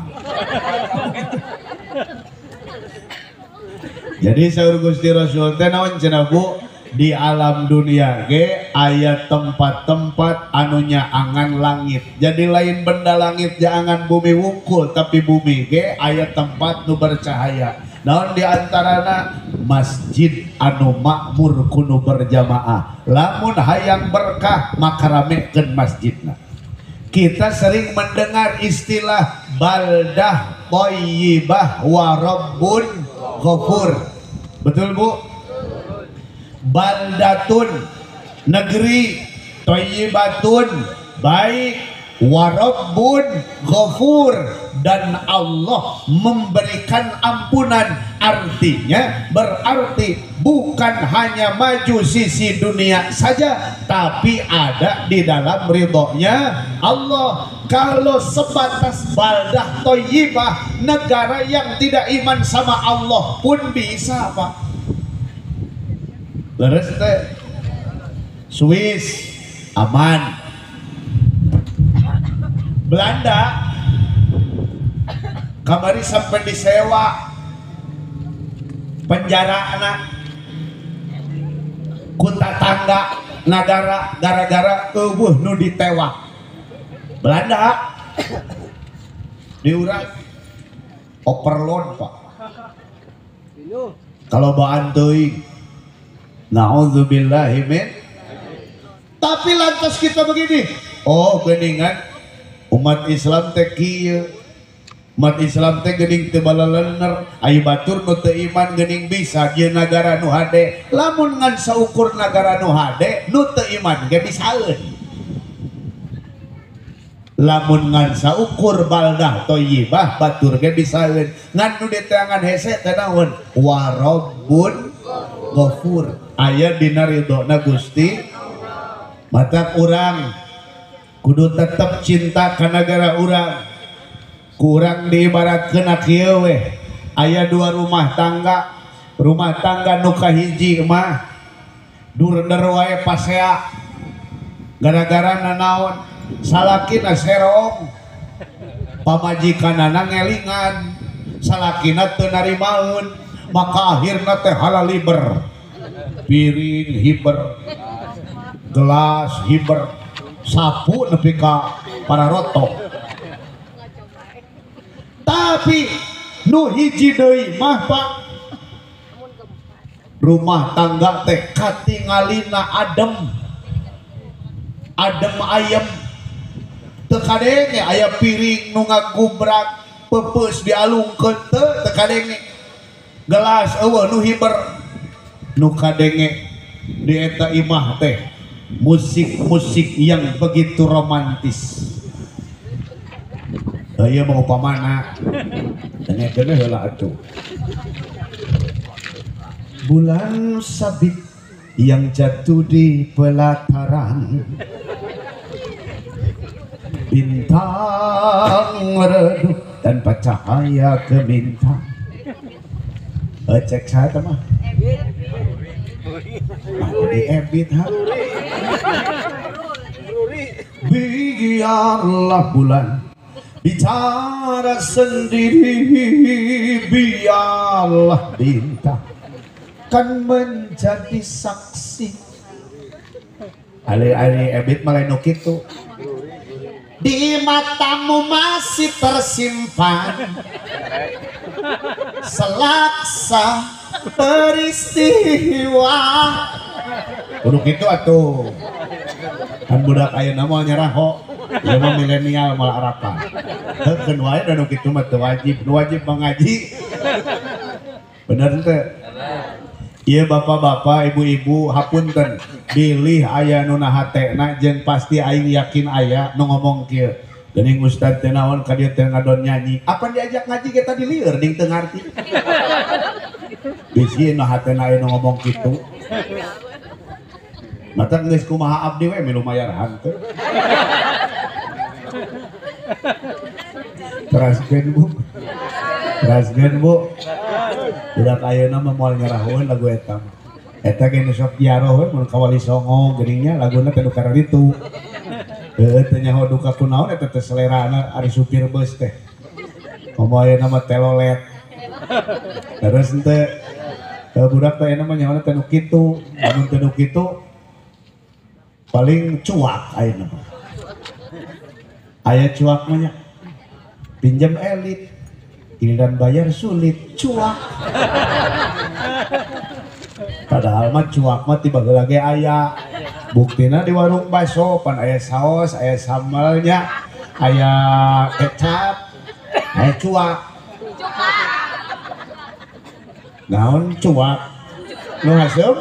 Jadi saur Gusti Rasul teh naon cenah Bu, di alam dunia ge aya tempat-tempat anunya angan langit. Jadi lain benda langit jangan bumi wungkul, tapi bumi ge aya tempat nu bercahaya. Naon diantarana masjid anu makmur kuno berjamaah. Lamun hayang berkah maka ramekeun masjidna. Kita sering mendengar istilah baldah thayyibah wa rabbun ghafur. Betul Bu? Baldatun negeri, thayyibatun baik, wa rabbun ghafur dan Allah memberikan ampunan. Artinya berarti bukan hanya maju sisi dunia saja, tapi ada di dalam ridhonya Allah. Kalau sebatas baldah thayyibah, negara yang tidak iman sama Allah pun bisa Pak. Leres teh Swiss aman, Belanda kamari sampai disewa penjara anak ku tatangga nagara gara-gara eueuh nu ditewak. Belanda diurang overload Pak. Kalau baan teuing na'udzubillahi min. Tapi lantas kita begini, oh geningan umat Islam teh kieu. Umat Islam teh geuning teu balalener, aya batur nu teu iman geuning bisa ieu nagara nu hade. Lamun ngan saukur nagara nu hade, nu teu iman ge bisaeun. Lamun ngan saukur baldah thayyibah batur ge bisaeun. Ngan nu diteangan hese teh naon? Wa rabbun ghafur. Aya dina ridona Gusti. Mata urang kudu tetep cinta ka nagara urang. Kurang diibaratkeun kieu we, aya dua rumah tangga nu kahiji mah durder wae pasea gara-gara nanaon salakina serong, pamajikanana ngelingan, salakina teu narimaeun, maka akhirna teh halaliber, piring hiber, gelas hiber, sapu nepi ka pararoto. Tapi nu hiji deui mah Pak, rumah tangga teh katingalina adem ayem, teu kadenge aya piring nu ngagubrak pepeus dialungkeun teu kadenge, gelas eueuh nu hiber, nu kadenge di eta imah teh musik-musik yang begitu romantis. Aya mau upamana dengekeun heula atuh. Bulan sabit yang jatuh di pelataran, bintang redup tanpa cahaya gemintang. Cek saya mah di ebit ha. Biarlah bulan bicara sendiri, biarlah bintang kan menjadi saksi. Ali ebit malah nu kitu. Di matamu masih tersimpan selaksa peristiwa. Kudu kitu atuh. Kan budak ayeuna mah nyerah ho. Ieu mah milenial malah arapan. Heukeun wae da nu kitu mah teu wajib, nu wajib mengaji. Bener teu? Ieu bapak-bapak, ibu-ibu hapunten. Bilih aya nu nahatena jeung pasti aing yakin aya nu ngomong kieu. Geuning ustad teh naon ka dieu teh ngadon nyanyi. Apa diajak ngaji kita di lieur ding teu ngarti. Bisi nu hatena aya nu ngomong kitu. Mata geus kumaha abdi we milu mayarahan teh. Teraskeun Bu. Teraskeun Bu. Budak ayeuna mah moal nyeraheun lagu eta. Eta ge nu sok diaroh we mun ka Wali Songo geuning nya laguna teh nu karena ditu. Heuh teh nyaho duka kunaon eta teh selerana ari supir bus teh. Komo ayeuna mah telolet. Terus teh budak teh ayeuna mah nyaho teh nu kitu, lamun teh nu kitu paling cuak ayeuna mah. Aya cuak mah nya. Pinjam elit, giliran bayar sulit, cuak. Padahal mah cuak mah tiba lagi aya. Buktina di warung baso pan aya saos, aya sambalnya, aya kecap, aya cuak. Naon cuak? Nu hasem?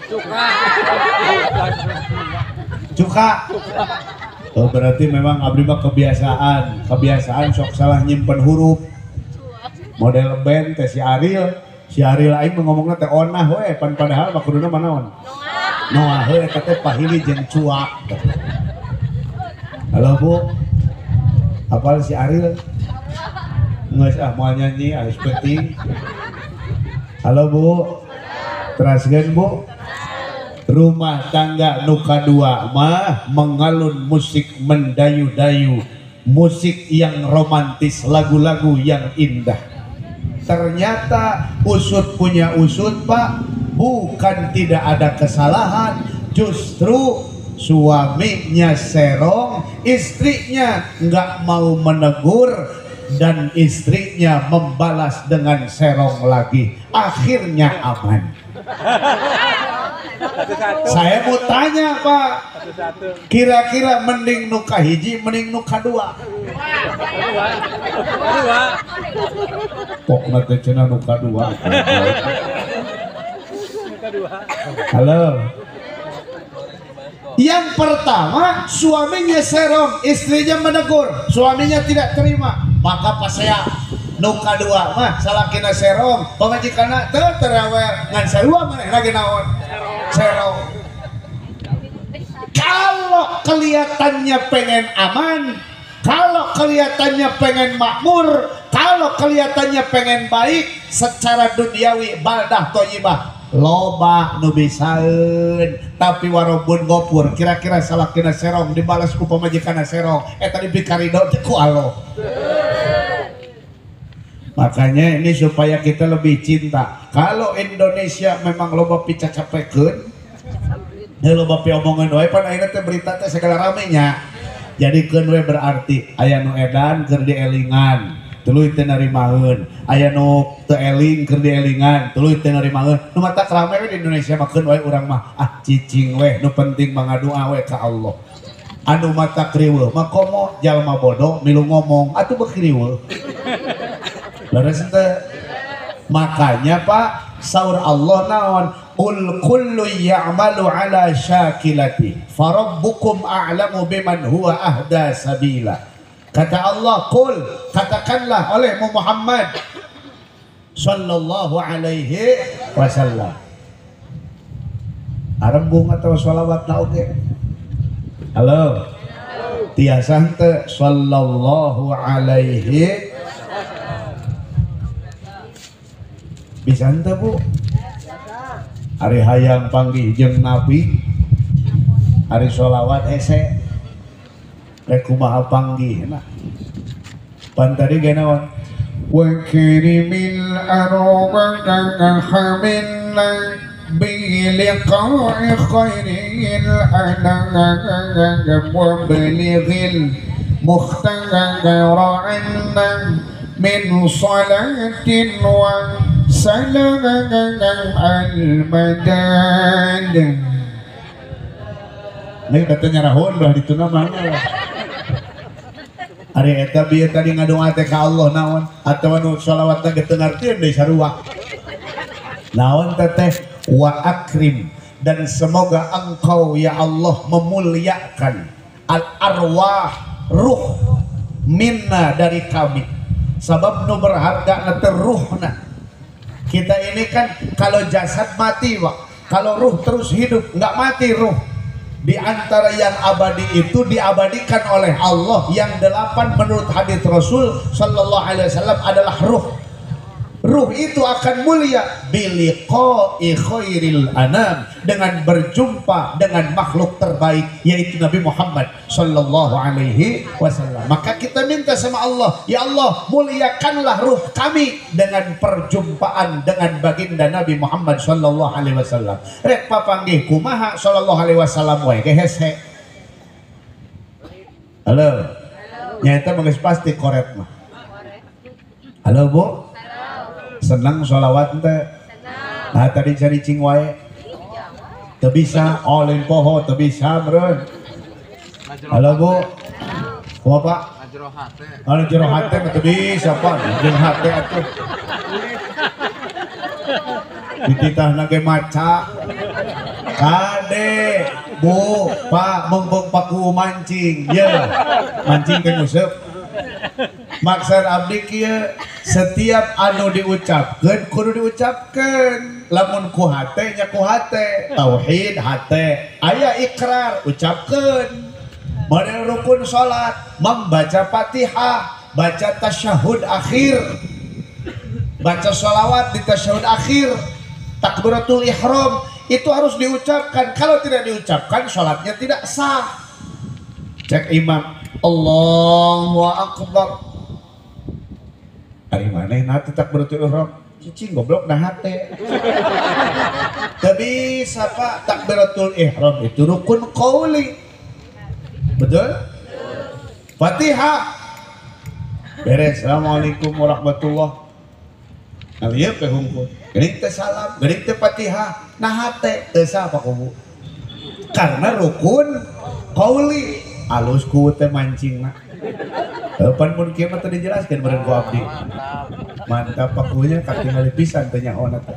Cuka. Oh, berarti memang abdi mah kebiasaan sok salah nyimpen huruf. Model band teh si Ariel aing ngomongna teh onah we pan padahal mah kuduna mah naon? Noah he eta teh pahili jeung cuak. Halo Bu. Apal si Ariel? Geus moal nyanyi ais penting. Halo Bu. Teraskeun Bu. Rumah tangga nu kadua mah mengalun musik mendayu-dayu, musik yang romantis, lagu-lagu yang indah. Ternyata usut punya usut Pak, bukan tidak ada kesalahan, justru suaminya serong, istrinya nggak mau menegur dan istrinya membalas dengan serong lagi, akhirnya aman. Saya mau tanya Pak, kira-kira mending nu kahiji mending nu kadua? Pokna teh cenah nu kadua. Halo. Yang pertama, suaminya serong, istrinya menegur, suaminya tidak terima, maka pas saya nu kadua mah salakina serong, pamajikanna teu terewe ngan sarua maneh lagi naon? Serong. Kalau kelihatannya pengen aman, kalau kelihatannya pengen makmur, kalau kelihatannya pengen baik secara duniawi, baldah thayyibah, loba nu bisaeun, tapi warobun gopur, kira-kira salakina serong dibalas ku pamajikanna serong, eta dipikarido teh ku Allah. Makanya ini supaya kita lebih cinta. Kalau Indonesia memang loba picacapekeun, loba piomongan wae pan ayeuna teh berita teh segala ramenya. Jadi keun we berarti aya nu edan keur dielingan, tuluy teu narimaeun. Aya nu teu eling keur dielingan, tuluy teu narimaeun. Nu matak rame we di Indonesia mah keun wae urang mah cicing we, nu penting mah ngadoa we ka Allah. Anu matak riweuh mah komo jalma bodoh milu ngomong atuh bekriweuh. Leres teh. Makanya Pak, saur Allah naon? Qul kullu ya'malu ala syakilati farabbukum a'lamu biman huwa ahda sabila. Kata Allah, qul, katakanlah oleh Muhammad sallallahu alaihi wasallam. Arembung atau sholawat na oge? Halo. Tiasa teu sallallahu alaihi bisa ente Bu? Hari hayang panggih jeung Nabi, hari sholawat ese, rek kumaha panggih na. Pan tadi ge naon? Wa kirimil arobaka hamin بلقاء خير الأنام وبلغ المختار عنا من صلاة وسلام المداد. Nih katanya rahon belah di tuna mana? Ari eta bieu tadi ngadoa teh ka Allah naon atawa nu shalawatna geteungartieun deui sarua. Naon teh wa akrim, dan semoga engkau ya Allah memuliakan al arwah ruh minna dari kami. Sabab nu berharga na teh ruhna. Kita ini kan kalau jasad mati, Pak. Kalau ruh terus hidup, enggak mati ruh. Di antara yang abadi itu diabadikan oleh Allah yang 8 menurut hadis Rasul sallallahu alaihi wasallam adalah ruh. Ruh itu akan mulia biliqa'i khairil anam, dengan berjumpa dengan makhluk terbaik yaitu Nabi Muhammad sallallahu alaihi wasallam. Maka kita minta sama Allah, ya Allah muliakanlah ruh kami dengan perjumpaan dengan baginda Nabi Muhammad sallallahu alaihi wasallam. Rek papanggih kumaha sallallahu alaihi wasallam we hese. Halo. Nyata mah geus pasti korek mah. Halo Bu. Senang sholawat teh. Nah tadi cari cing wae. Teu bisa olin poho teu bisa meureun. Halo Bu. Kumaha Pak? Anu jero hate mah teu bisa Pak. Jeung hate atuh. Dititahna ge maca. Kade Bu, Pak mung paku mancing. Ye. Mancing teh nguseup. Maksud abdi kieu setiap anu diucapkeun kudu diucapkeun, lamun ku hate nya ku hate, tauhid hate, aya ikrar ucapkeun. Model rukun salat membaca Fatihah, baca tasyahud akhir, baca sholawat di tasyahud akhir, takbiratul ihram itu harus diucapkan. Kalau tidak diucapkan salatnya tidak sah. Cek imam, Allahu akbar. Ari maneh na teu takbiratul ihram? Cicing goblok nah hate. Teu bisa Pak, takbiratul ihram itu rukun qauli. Betul? Fatihah. Beres. Assalamualaikum warahmatullahi. Alieu teh hungkul. Geuning teh salam, geuning teh Fatihah, nah hate teu sah Pak Kubu. Karena rukun qauli. Alus ku teh mancingna. Pan mun kieu mah teu dijelaskeun bareng ku abdi. Mantap pakunya katingali pisan teh nyaona teh.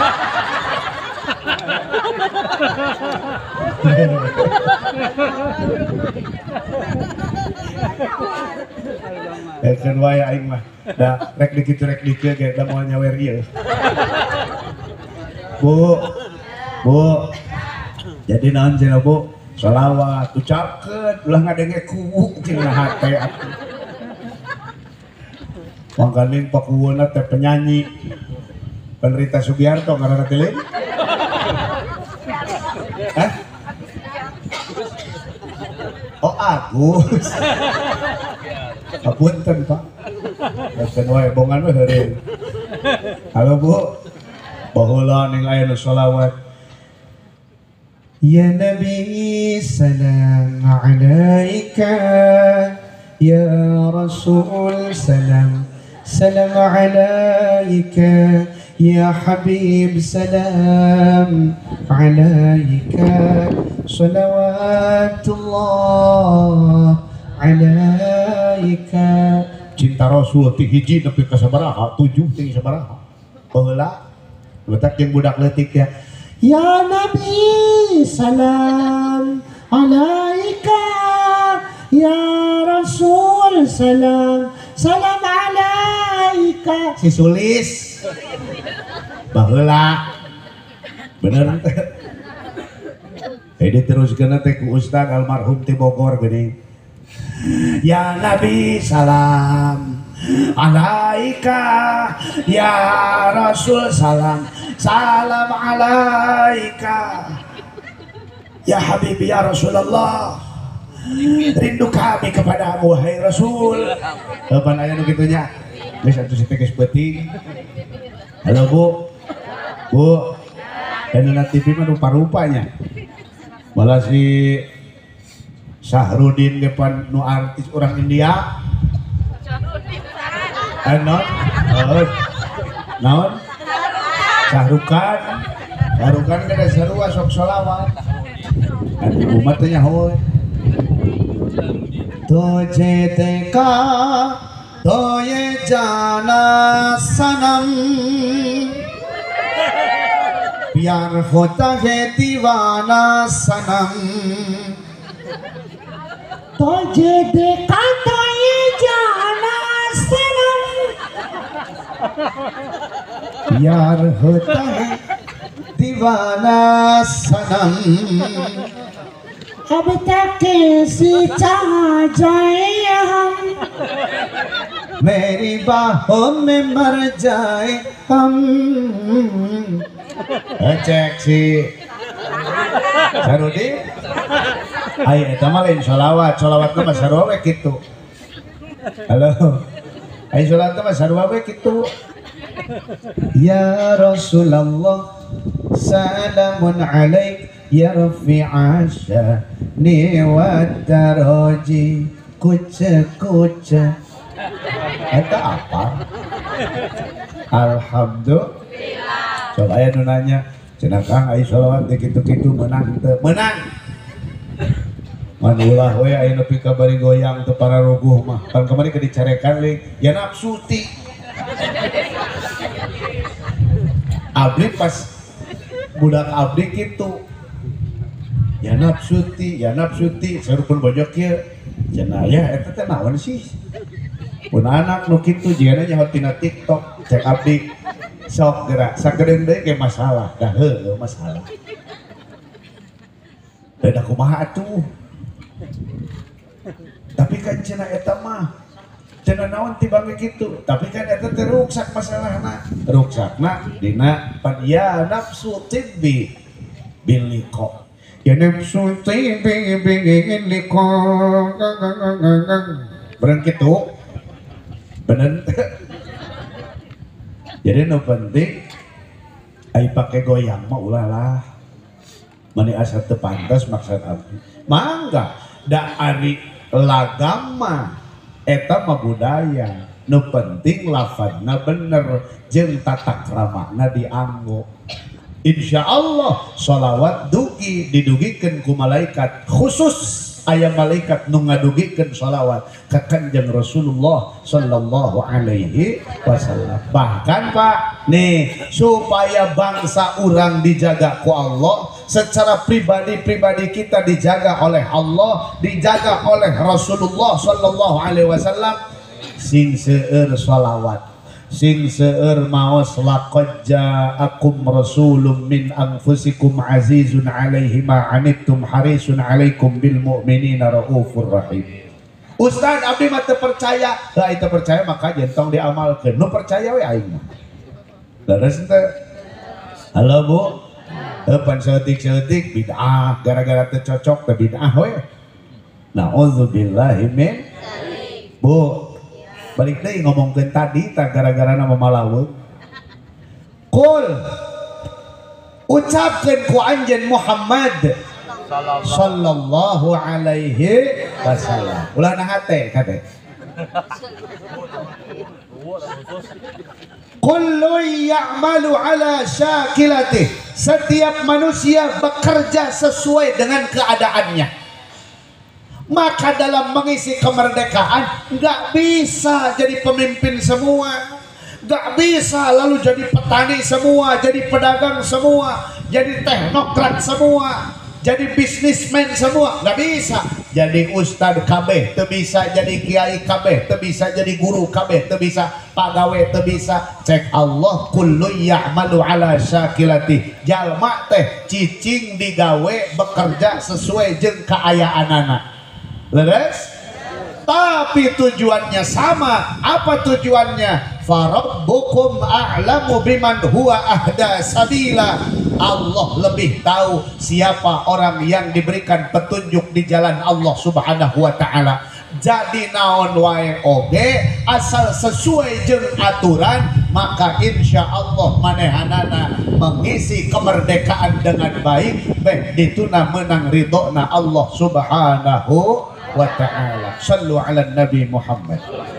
Kan wae aing mah. Da rek dikitu ge da moal nyawer ieu. Bu. Jadi naon cenah Bu? Sholawat ucapkeun ulah ngadenge kuwu cenah hate atuh. Mangkaning pakuweuna teh penyanyi. Penrita Sugiarto ngaranna teh lain. Oh Agus. Apunten Pak. Kan wae bongan we heureun. Halo Bu. Baheula ning aya nu sholawat. Ya Nabi salam alaika, ya Rasul salam alaika, ya Habib salam alaika, salawatullah alaika. Cinta Rasul ti hiji nepi ka sabaraha? 7 ti sabaraha? Baheula letak jeung budak leutik ya. Ya Nabi salam alaika, ya Rasul salam alaika. Si Sulis baheula bener teh. Diteruskeun teh ku Ustaz almarhum ti Bogor geuning. Ya Nabi salam alaika, ya Rasul salam alaika, ya Habibi ya Rasulullah, rindu kami kepadamu wahai Rasul. Kapan aya nu kitu nya? Geus atuh si teh geus peuting. Halo Bu. dan na TV mah rupa-rupanya malah si Syahrudin depan nu artis orang India non naon Syahrukan kada sarua sok sholawat kan umat teh nyahoy तुझे देखा तो ये जाना सनम प्यार होता है दीवाना सनम तुझे देखा तो ये जाना सनम प्यार होता है दीवाना सनम अब तक कैसे चाह जाए हम मेरी बाहों में मर जाए हम cek si Syahrudin ayo eta mah lain sholawat mah sarua we kitu halo ayo sholawat mah sarua we kitu Ya Rasulullah salamun alaik yarfi'a sya'ni wa daraji kuca eta apa alhamdulillah coba aya nu nanya cenah Kang aya sholawat teh kitu-kitu menang teu menang manulah we aya nepi ka bari goyang teu para ruguh mah pan kamari ke dicarekan li ya nafsu ti abdi pas budak abdi kitu ya nafsuti sarupun bojok kieu cenah ya eta teh naon sih pun anak nu kitu jigana nyaho tina TikTok cek abdi sok gerak sakedeung deui ge masalah dah heueuh masalah da kumaha atuh tapi kan cenah eta mah cenah naon tibange kitu tapi kan eta teh ruksak masalahna ruksakna dina pan ya nafsu tibbi bil liqa ya nafsu tibbi bil liqa bener kitu bener jadi nu penting ai pake goyang mah ulah lah mani asa teu pantes maksud abdi mangga da ari lagam mah eta mah budaya nu penting lafadna bener jeung tata kramana dianggo insyaallah sholawat dugi didugikeun ku malaikat khusus aya malaikat nu ngadugikeun sholawat ka Kanjeng Rasulullah sallallahu alaihi wasallam bahkan Pak nih supaya bangsa urang dijaga ku Allah secara pribadi kita dijaga oleh Allah dijaga oleh Rasulullah sallallahu alaihi wasallam sing seueur sholawat sing seueur maos laqad ja'akum rasulun min anfusikum azizun 'alaihi ma 'anittum harisun 'alaikum bil mu'minina raufur rahim. Ustaz abdi mah teu percaya, da itu percaya maka jentong diamalkeun. Nu percaya we aing mah. Leres teu? Halo Bu. Pan seutik-seutik bid'ah gara-gara teu cocok teh bid'ah we. Nauzubillahi min Bu. Balik deui ngomongkeun tadi tak gara-gara nama malaweuk. Qul ucapkeun ku anjeun Muhammad sallallahu alaihi wasallam. Ulah na hate kate. Kullu ya'malu ala syakilati. Setiap manusia bekerja sesuai dengan keadaannya. Maka dalam mengisi kemerdekaan nggak bisa jadi pemimpin semua, nggak bisa lalu jadi petani semua, jadi pedagang semua, jadi teknokrat semua, jadi bisnismen semua, nggak bisa. Jadi ustad kabeh teu bisa, jadi kiai kabeh teu bisa, jadi guru kabeh teu bisa, pagawe teu bisa. Cek Allah kullu ya'malu ala syakilati. Jalma teh cicing digawe bekerja sesuai jeung kaayaanana. Leres? Tapi tujuannya sama. Apa tujuannya? Farabbukum a'lamu biman huwa ahda sabila. Allah lebih tahu siapa orang yang diberikan petunjuk di jalan Allah Subhanahu wa taala. Jadi naon wae oge asal sesuai jeung aturan maka insya Allah manehanana mengisi kemerdekaan dengan baik dituna menang ridhona Allah subhanahu wa ta'ala. Sallu ala Nabi Muhammad.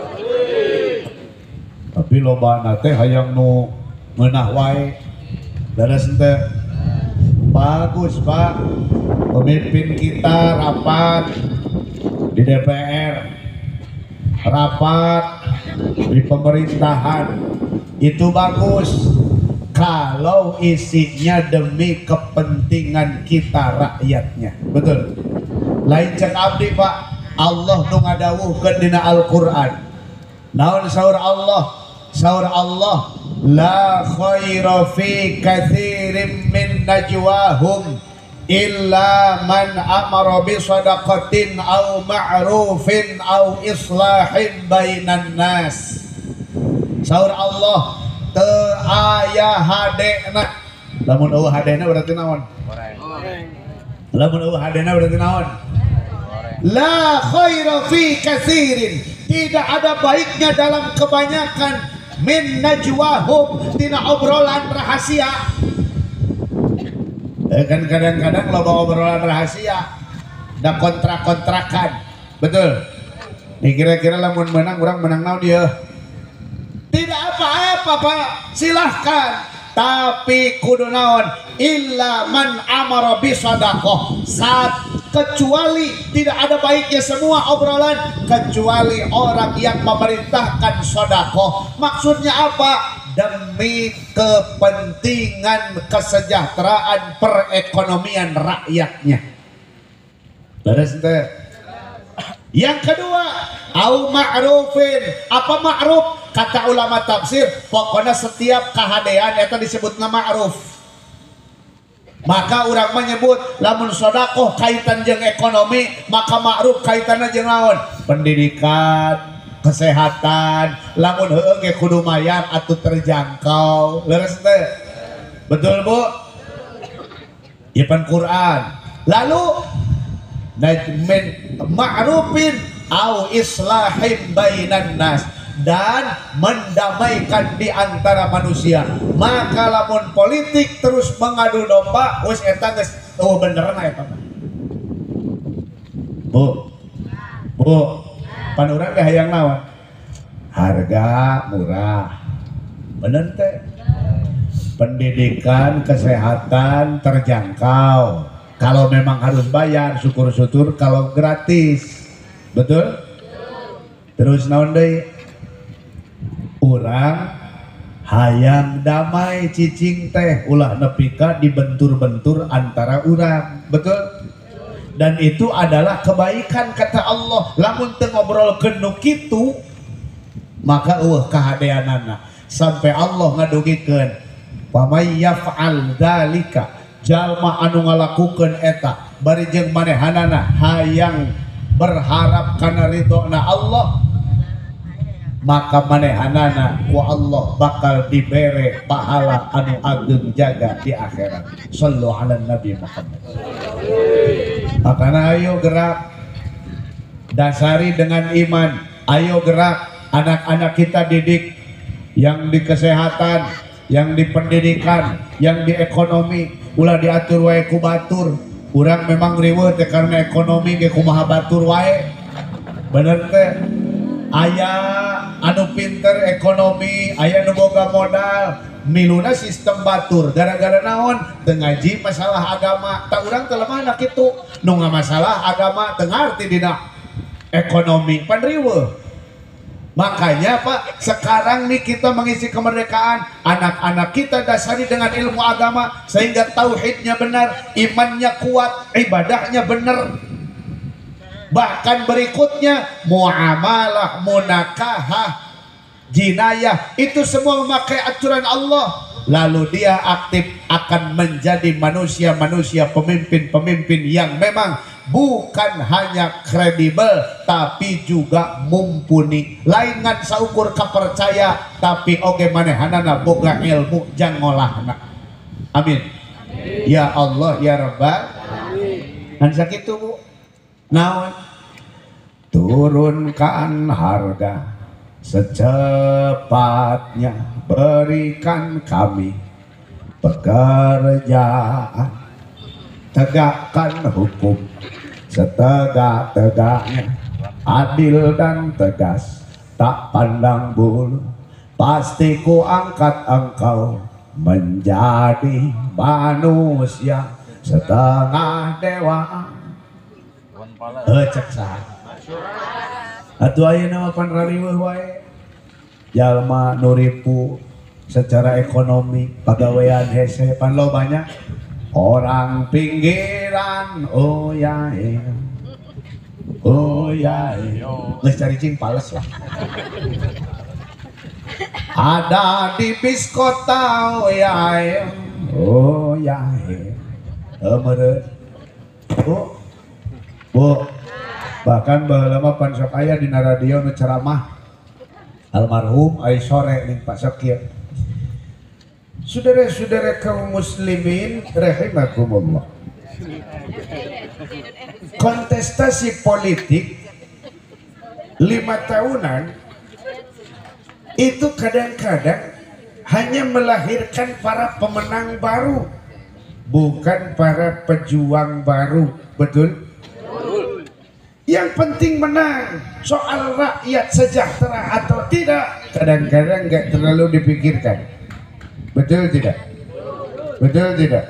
Tapi lobana teh hayang nu meunah wae daras teh bagus Pak. Pemimpin kita rapat di DPR, rapat di pemerintahan, itu bagus kalau isinya demi kepentingan kita rakyatnya, betul. Lain cek abdi Pak, Allah nu ngadawuhkeun dina Al-Qur'an. Naon saur Allah? Saur Allah, la khaira fi katsirin min najwahum illa man amara bi shadaqatin aw ma'rufin aw islahin bainan nas. Saur Allah, teu aya hadena. Lamun eueuh hadena berarti naon? Lamun eueuh hadena berarti naon? La khaira fi katsirin, tidak ada baiknya dalam kebanyakan min najwahum, tina obrolan rahasia. Kan kadang-kadang loba obrolan rahasia da kontrak-kontrakan, betul. Nih kira-kira lamun menang urang menang naon dia? Tidak apa-apa Pak, silahkan. Tapi kudu naon? Illa man amara bi shadaqah. Kecuali tidak ada baiknya semua obrolan kecuali orang yang memerintahkan sedekah. Maksudnya apa? Demi kepentingan kesejahteraan perekonomian rakyatnya. Beres teh. Yang kedua, au ma'rufin. Apa ma'ruf? Kata ulama tafsir, pokoknya setiap kahadean eta disebutna ma'ruf. Maka orang menyebut lamun sedekah kaitan jeung ekonomi, maka ma'ruf kaitanna jeung naon? Pendidikan, kesehatan. Lamun heueuh ge kudu mayar atuh terjangkau. Leres teh? Betul Bu? Ipan Quran. Lalu najmin ma'rufin au islahim bainan nas, dan mendamaikan di antara manusia. Maka lamun politik terus mengadu domba, wis eta geus beneran eta. Bu, pan urang ge hayang naon? Harga murah. Bener teh. Pendidikan, kesehatan terjangkau. Kalau memang harus bayar, syukur-syukur. Kalau gratis, betul? Terus naon deui? Urang hayang damai cicing teh ulah nepika dibentur-bentur antara urang, betul? Dan itu adalah kebaikan kata Allah. Lamun teu ngobrolkeun nu kitu maka eueuh kahadeanana. Sampai Allah ngadugikeun, "Wa may yaf'al dzalika," jalma anu ngalakukeun eta bari jeung manehanana hayang berharap kana ridhona Allah, maka manehanana ku Allah bakal dibere pahala anu ageng jaga di akhirat. Sallu ala Nabi Muhammad. Makanya ayo gerak, dasari dengan iman. Ayo gerak, anak-anak kita didik, yang di kesehatan, yang di pendidikan, yang di ekonomi. Ulah diatur wae ku batur. Urang memang riweuh teh karena ekonomi ge kumaha batur wae. Bener teh. Aya anu pinter ekonomi, aya nu boga modal, miluna sistem batur. Gara-gara naon? Teu ngaji masalah agama. Tak urang teu lemah na kitu. Nu ngamasalah agama teu ngarti dina ekonomi, pan riweuh. Makanya Pak, sekarang nih kita mengisi kemerdekaan, anak-anak kita dasari dengan ilmu agama sehingga tauhidnya benar, imannya kuat, ibadahnya benar. Bahkan berikutnya muamalah, munakahah, jinayah, itu semua memakai aturan Allah. Lalu dia aktif akan menjadi manusia-manusia, pemimpin-pemimpin yang memang bukan hanya kredibel tapi juga mumpuni. Lain ngan saukur kapercaya tapi oge manehanana boga ilmu jang ngolahna. Amin. Ya Allah ya Rabbal. Kan sakitu Bu. Naon? Turunkan harga secepatnya berikan kami pekerjaan, tegakkan hukum setegak-tegaknya, adil dan tegas, tak pandang bulu, pasti ku angkat engkau menjadi manusia setengah dewa. Cek sah atuh ayeuna mah pan rariweuh wae jalma nuripu secara ekonomi pagawean hese pan lo banyak orang pinggiran. Oh ya geus cari cing pales lah. Ada di bis kota. Oh ya meureun Bu, bahkan baheula mah pan sok aya dina radio nu ceramah almarhum ai sore ning Pak Sokir. Saudara-saudara kaum muslimin rahimakumullah. Kontestasi politik 5 tahunan itu kadang-kadang hanya melahirkan para pemenang baru, bukan para pejuang baru. Betul? Yang penting menang. Soal rakyat sejahtera atau tidak kadang-kadang nggak terlalu dipikirkan. Betul tidak? Betul tidak?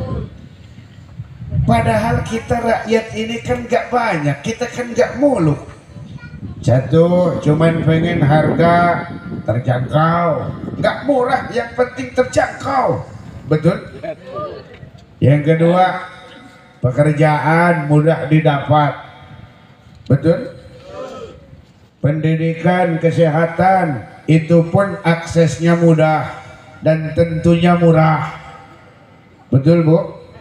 Padahal kita rakyat ini kan nggak banyak, kita kan nggak muluk. Satu, cuman pengen harga terjangkau, nggak murah, yang penting terjangkau. Betul? Yang kedua, pekerjaan mudah didapat. Betul? Pendidikan, kesehatan itu pun aksesnya mudah dan tentunya murah. Betul, Bu?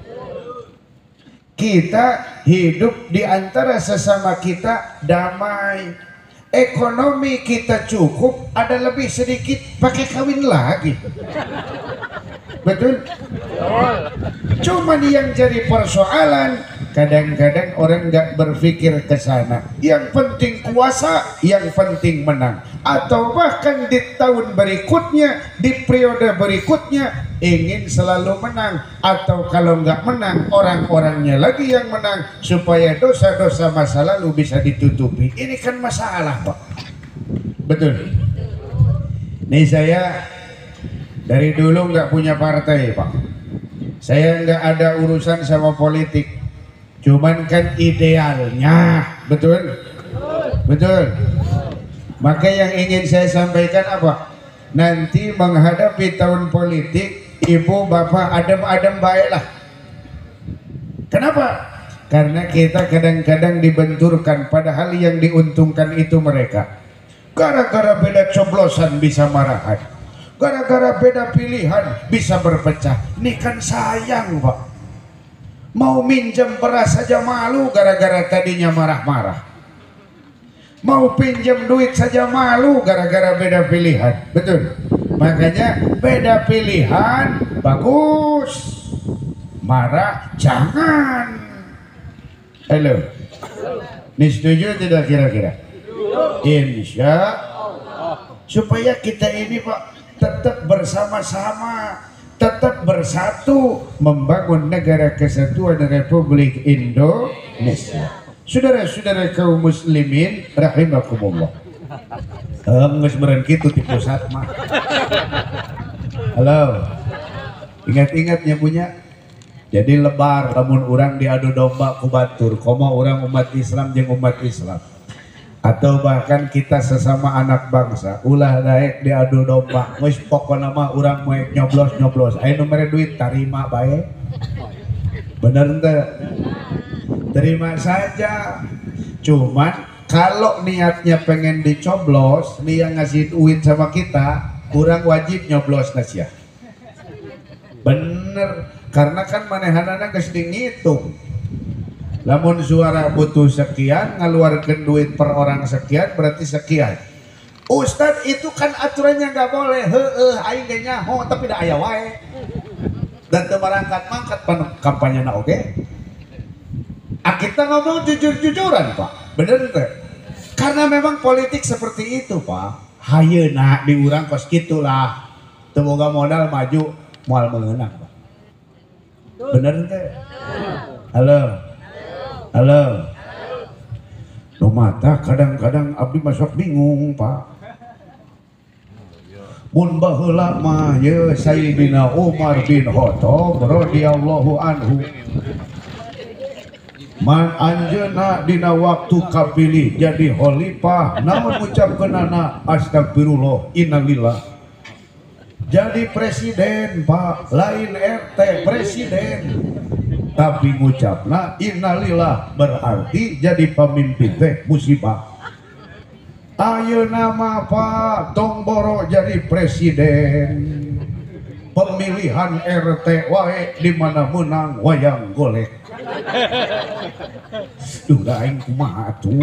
Kita hidup di antara sesama kita damai. Ekonomi kita cukup, ada lebih sedikit pakai kawin lagi. Betul? Cuman yang jadi persoalan kadang-kadang orang nggak berpikir ke sana. Yang penting kuasa, yang penting menang. Atau bahkan di tahun berikutnya, di periode berikutnya ingin selalu menang. Atau kalau nggak menang, orang-orangnya lagi yang menang supaya dosa-dosa masa lalu bisa ditutupi. Ini kan masalah, Pak. Betul. Nih saya dari dulu nggak punya partai, Pak. Saya nggak ada urusan sama politik. Cuman kan idealnya, betul? Betul. Maka yang ingin saya sampaikan apa? Nanti menghadapi tahun politik, ibu bapak adem-adem baiklah. Kenapa? Karena kita kadang-kadang dibenturkan, padahal yang diuntungkan itu mereka. Gara-gara beda coblosan bisa marahan. Gara-gara beda pilihan bisa berpecah. Ini kan sayang, Pak. Mau minjem beras saja malu gara-gara tadinya marah-marah. Mau pinjam duit saja malu gara-gara beda pilihan. Betul? Makanya beda pilihan bagus, marah jangan. Halo, ini setuju tidak kira-kira? Insya supaya kita ini, Pak, tetap bersama-sama, tetap bersatu membangun negara kesatuan Republik Indonesia. Saudara-saudara kaum muslimin rahimakumullah. Geus meureun kitu di pusat mah. Halo. Ingat-ingatnya punya. Jadi lebar lamun urang diadu domba ku batur, komo urang umat Islam jeung umat Islam. Atau bahkan kita sesama anak bangsa ulah daek diadu domba, geus pokona mah urang moe nyoblos-nyoblos. Aya nu mere duit tarima bae. Bener teu? Terima saja. Cuman kalau niatnya pengen dicoblos, nih yang ngasih duit sama kita, kurang wajib nyoblos nasiah. Bener, karena kan manehanana geus ngitung. Lamun suara butuh sekian, ngaluarkeun duit per orang sekian, berarti sekian. Ustadz itu kan aturannya nggak boleh. Heueuh, aing ge nyaho tapi da aya wae. Dan teu marangkat-mangkat kampanyena oge. Kita ngomong jujur-jujuran, Pak. Bener tuh? Karena memang politik seperti itu, Pak. hayeuna di urang kos gitulah teu boga modal maju moal meunang bener teh. Halo nu mata kadang-kadang abdi masuk bingung Pak. Mun baheula mah ye Sayyidina Umar bin Khattab radhiyallahu anhu man anjeunna dina waktu kapilih jadi khalifah namun ucapkeunana astagfirullah innalillah. Jadi presiden Pak, lain RT presiden, tapi ngucapna innalillah berarti jadi pemimpin teh musibah. Ayeuna mah Pak tong boro jadi presiden, pemilihan RT wae di mana menang wayang golek. Duh aing kumaha atuh.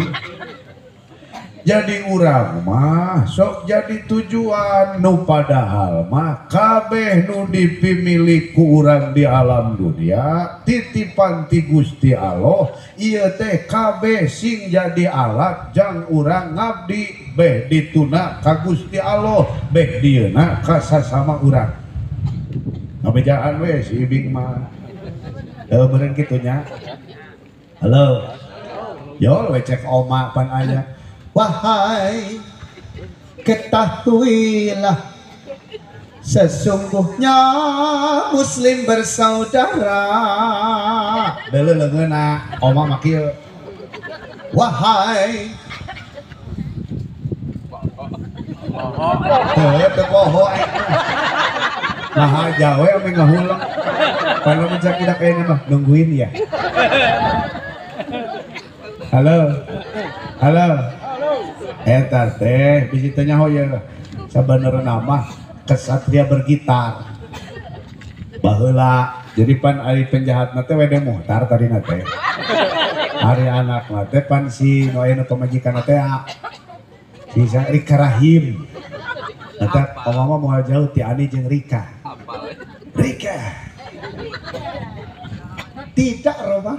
Jadi urang mah sok jadi tujuan nu padahal mah kabeh nu dipimilih ku urang di alam dunia titipan ti Gusti Allah ieu teh kabeh sing jadi alat jang urang ngabdi beh dituna ka Gusti Allah beh dieuna ka sasama urang. Ngabejaan we si Ibing mah beureun kitu nya. Halo yo we cek oma pan aya. Wahai ketahuilah sesungguhnya muslim bersaudara. Deuleu leungeuna oma mah kieu. Wahai teu poho nah jawe ame ngahulang kalau mencak kita kayaknya mah nungguin ya. Halo eta teh bisi teh nyaho ya sabenerna mah kesatria bergitar baheula jadi pan ari penjahatna teh wede muhtar tadina teh ari anakna teh pan si nu aya pamajikanna teh si Rika Rahim eta omama moal jauh ti Ani jeung Rika tidak Roma.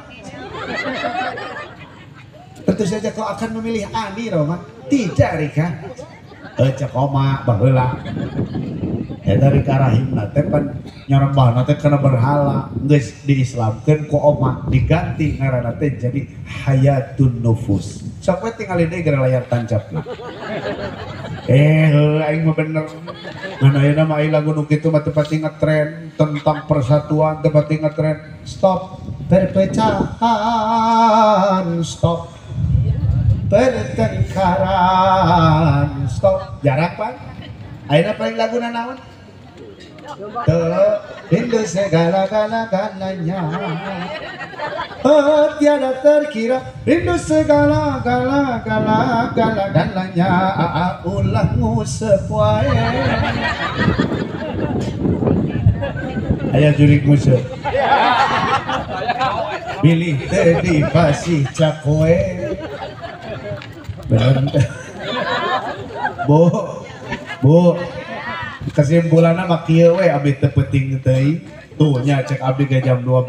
Tentu saja kau akan memilih Ani Roma. Tidak Rika. Cek oma baheula. Eta Rika Rahim teh pan nyarembahna teh kana berhala geus diislamkeun ku oma diganti ngaranna teh jadi Hayatun Nufus. Sok we tingali deui gara layar tancapna. Aing mah bener. Ngan ayeuna mah lagu nu kitu mah teu pati ngetren tentang persatuan teu pati ngetren. Stop perpecahan, stop pertengkaran, stop. Jarang Pak. Ayeuna paling laguna naon? Rindu segala-galanya tiada terkira rindu segala-galanya ulahmu sepuai ayah jurik musuh pilih tadi pasih cakoe bener bu kesimpulannya mah kieu we abdi teu penting teuing tuh nya cek abdi ke jam 12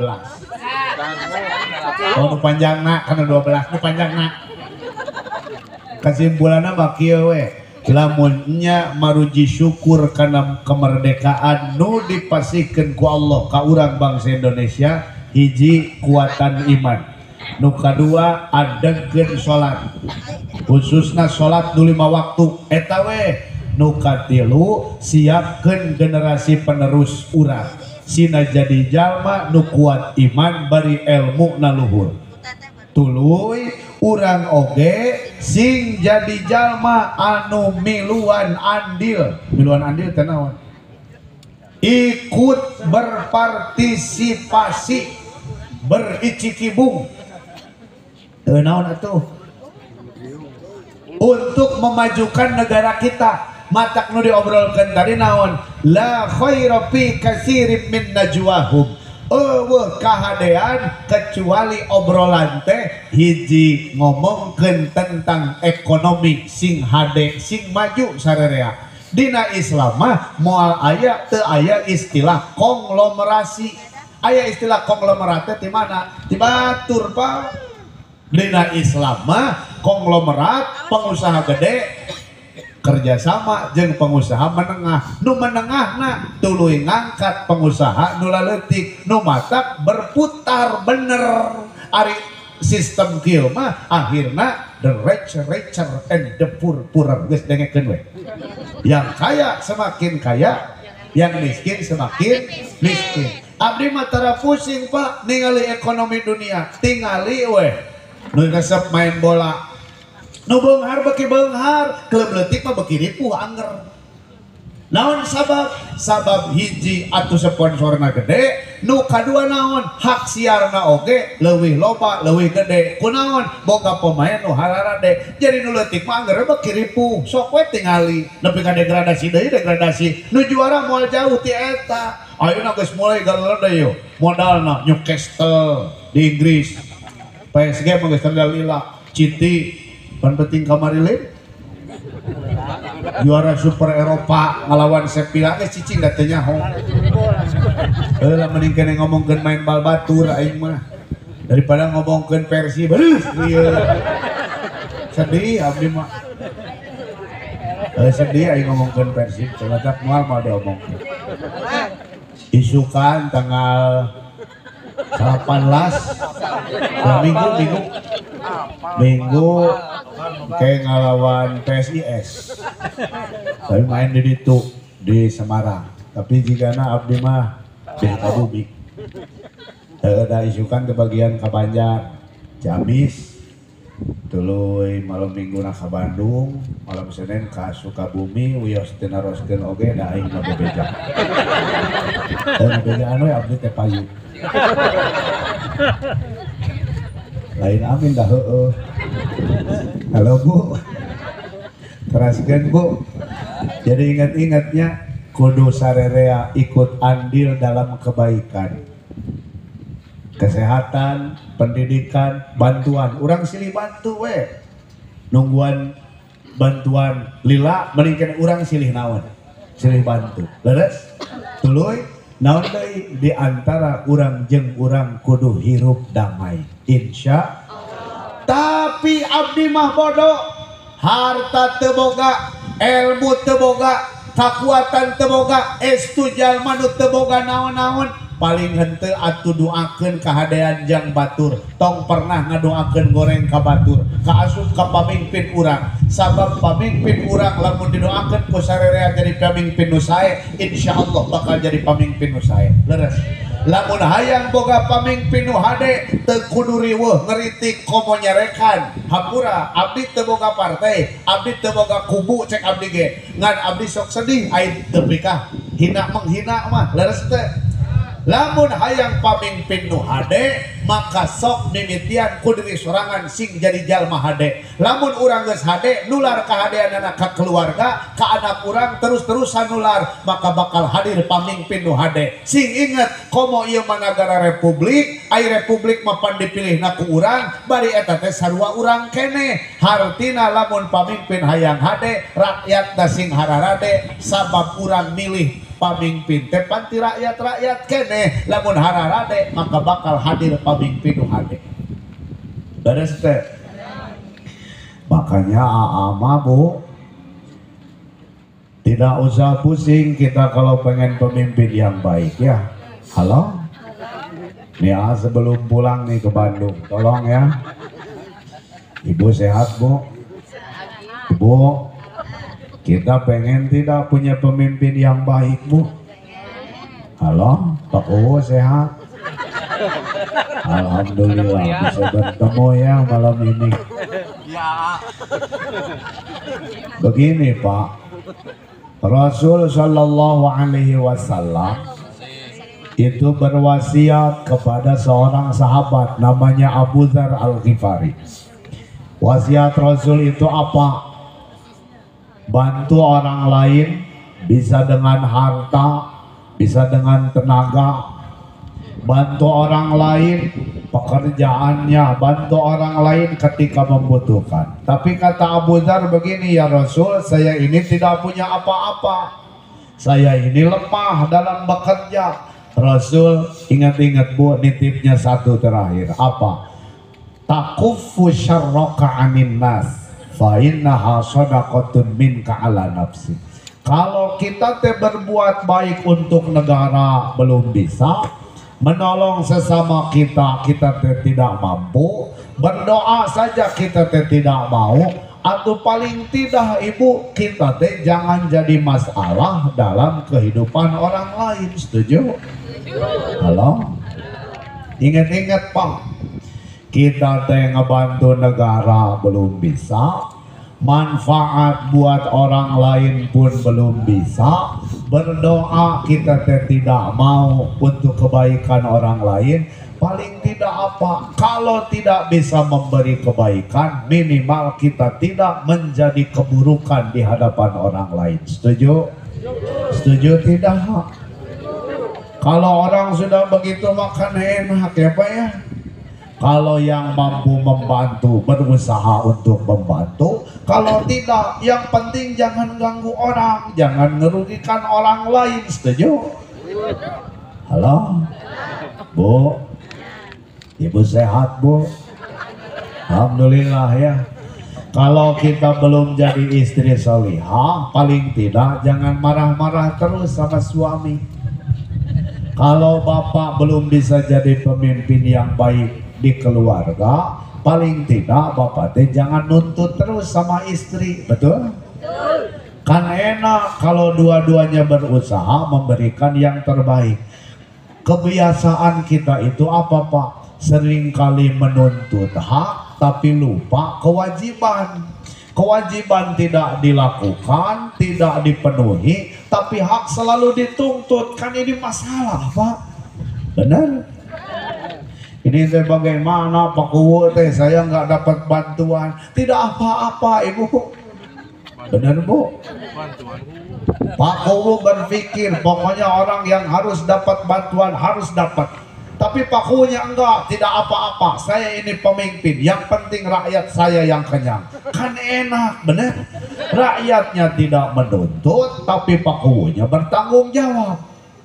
nu panjangna kana 12 nu panjangna kesimpulannya mah kieu we lamun nya maruji syukur kana kemerdekaan nu dipasikeun ku Allah ka urang bangsa Indonesia hiji kuatan iman nu kadua adegkeun salat khususna salat nu 5 waktu eta we nu katilu siapkeun generasi penerus urang sina jadi jalma nu kuat iman bari ilmu na luhur tuluy urang oge sing jadi jalma anu miluan andil teh naon ikut berpartisipasi bericikibung teu naon atuh untuk memajukan negara kita. Matak nu diobrolkeun tadi naon la khaira fi katsirin min najwahum eueuh kahadean kecuali obrolan teh hiji ngomongkeun tentang ekonomi sing hade sing maju sarerea dina Islam mah moal aya teu aya istilah konglomerasi aya istilah konglomerat teh di mana di batur Pak dina Islam mah konglomerat pengusaha gede kerjasama jeung pengusaha menengah. Nu menengahna tuluy ngangkat pengusaha nu laletik, nu matak berputar bener. Ari sistem kieu mah akhirna the richer and the poorer geus dengekeun we. Yang kaya semakin kaya, yang miskin semakin miskin. Abdi mah tara pusing Pak ningali ekonomi dunia, tingali we nu resep main bola, nu beunghar beki beunghar, klub leutik mah beki ripuh anger. Naon sabab hiji atuh sponsorna gede, nu kadua naon hak siarna oge leuwih loba leuwih gede. Kunaon boga pemain nu hararade, jadi nu leutik mah anger beki ripuh, sok we tingali nepi ka degradasi deui degradasi. Nu juara moal jauh ti eta. Ayeuna geus mulai galada yeuh modalna Newcastle di Inggris, PSG mah geus kendalila, Citi pan penting kamarilin juara Super Eropa ngalawan Sevilla geus cicing da teu nyaho. Heula mending kene ngomongkeun main bal batur aing mah daripada ngomongkeun Persib. Aduh ieu sedih abdi mah. Sedih aing ngomongkeun Persib, celacak moal mau diomongkeun. Isukan tanggal 18 minggu kayak ngalawan PSIS, tapi main di situ di Semarang. Tapi jika abdi mah di Sukabumi, ada isukan ke bagian ke Banjar, Ciamis, tuluy malam minggu na ke Bandung, malam Senin ke Sukabumi, wios tinaroskeun oge da aing mah bebeja. Bebejaan we abdi teh payu. Lain amin dah heueuh. Halo Bu, teraskeun Bu. Jadi ingat-ingatnya kudu sarerea ikut andil dalam kebaikan, kesehatan, pendidikan, bantuan. Urang silih bantu we, nungguan bantuan lila mending urang silih naon, silih bantu. Leres tuluy naon deui di antara urang jeung urang kudu hirup damai, insya. Tapi abdi mah bodoh, harta teu boga, ilmu teu boga, kakuatan teu boga, estu jalma nu teu boga naon-naon, paling henteu atuh doakeun kahadean jang batur. Tong pernah ngadoakeun goreng ka batur, kaasup ka pamimpin urang. Sabab pamimpin urang lamun didoakeun ku sarerea jadi pamimpin nu sae, insyaallah bakal jadi pamimpin nu sae. Leres. Lamun hayang boga pamimpin nu hade teu kudu riweuh ngeritik komo nyarekan. Hampura abdi teu boga partai, abdi teu boga kubu cek abdi ge. Ngan abdi sok sedih aing teu pikah hina menghina mah. Leres teh. Lamun hayang pamimpin nu hade maka sok mimitian kudu sorangan sing jadi jalma hade. Lamun urang geus hade nular kahadeanana ka keluarga, ka anak urang terus-terusan nular, maka bakal hadir pamimpin nu hade. Sing inget komo ieu mah nagara republik, ai republik mah pan dipilihna ku urang, bari eta teh sarua urang kene. Hartina lamun pamimpin hayang hade, rakyat da sing hararade sabab urang milih pamimpin teh panti rakyat kene. Lamun hararade maka bakal hadir pamimpin nu hade. Beres teh. Makanya mah Bu, tidak usah pusing kita kalau pengen pemimpin yang baik ya. Halo? Nih sebelum pulang nih ke Bandung, tolong ya. Ibu sehat Bu? Ibu, kita pengen tidak punya pemimpin yang baik Bu. Halo, Pak Uwo sehat? Alhamdulillah bisa bertemu ya malam ini. Begini Pak, Rasul Shallallahu Alaihi Wasallam itu berwasiat kepada seorang sahabat namanya Abu Dzar Al-Ghifari. Wasiat Rasul itu apa? Bantu orang lain, bisa dengan harta, bisa dengan tenaga, bantu orang lain pekerjaannya, bantu orang lain ketika membutuhkan. Tapi kata Abu Dzar begini, ya Rasul, saya ini tidak punya apa-apa, saya ini lemah dalam bekerja. Rasul ingat-ingat Bu, nitipnya satu terakhir, apa? Takuffu syarraka anin nas fa innaha shadaqatun minka ala nafsi. Kalau kita teh berbuat baik untuk negara belum bisa, menolong sesama kita teh tidak mampu, berdoa saja kita teh tidak mau, atau paling tidak ibu kita teh jangan jadi masalah dalam kehidupan orang lain. Setuju? Halo? Ingat-ingat Pak, kita teh ngebantu negara belum bisa, manfaat buat orang lain pun belum bisa, berdoa kita teh tidak mau untuk kebaikan orang lain. Paling tidak apa, kalau tidak bisa memberi kebaikan, minimal kita tidak menjadi keburukan di hadapan orang lain. Setuju? Setuju tidak? Kalau orang sudah begitu makan enak ya Pak ya. Kalau yang mampu membantu, berusaha untuk membantu. Kalau tidak, yang penting jangan ganggu orang, jangan merugikan orang lain. Setuju? Halo? Bu? Ibu sehat Bu? Alhamdulillah ya. Kalau kita belum jadi istri salihah, paling tidak jangan marah-marah terus sama suami. Kalau bapak belum bisa jadi pemimpin yang baik di keluarga, paling tidak bapak teh jangan nuntut terus sama istri. Betul? Kan enak kalau dua-duanya berusaha memberikan yang terbaik. Kebiasaan kita itu apa Pak? Seringkali menuntut hak tapi lupa kewajiban. Kewajiban tidak dilakukan, tidak dipenuhi, tapi hak selalu dituntut. Kan ini masalah Pak. Benar? Ini teh bagaimana Pak Kuwu teh, saya nggak dapat bantuan. Tidak apa-apa Ibu. Benar Bu? Pak Kuwu berpikir pokoknya orang yang harus dapat bantuan harus dapat. Tapi Pak Kuwunya enggak, tidak apa-apa. Saya ini pemimpin, yang penting rakyat saya yang kenyang. Kan enak, benar? Rakyatnya tidak menuntut, tapi Pak Kuwunya bertanggung jawab.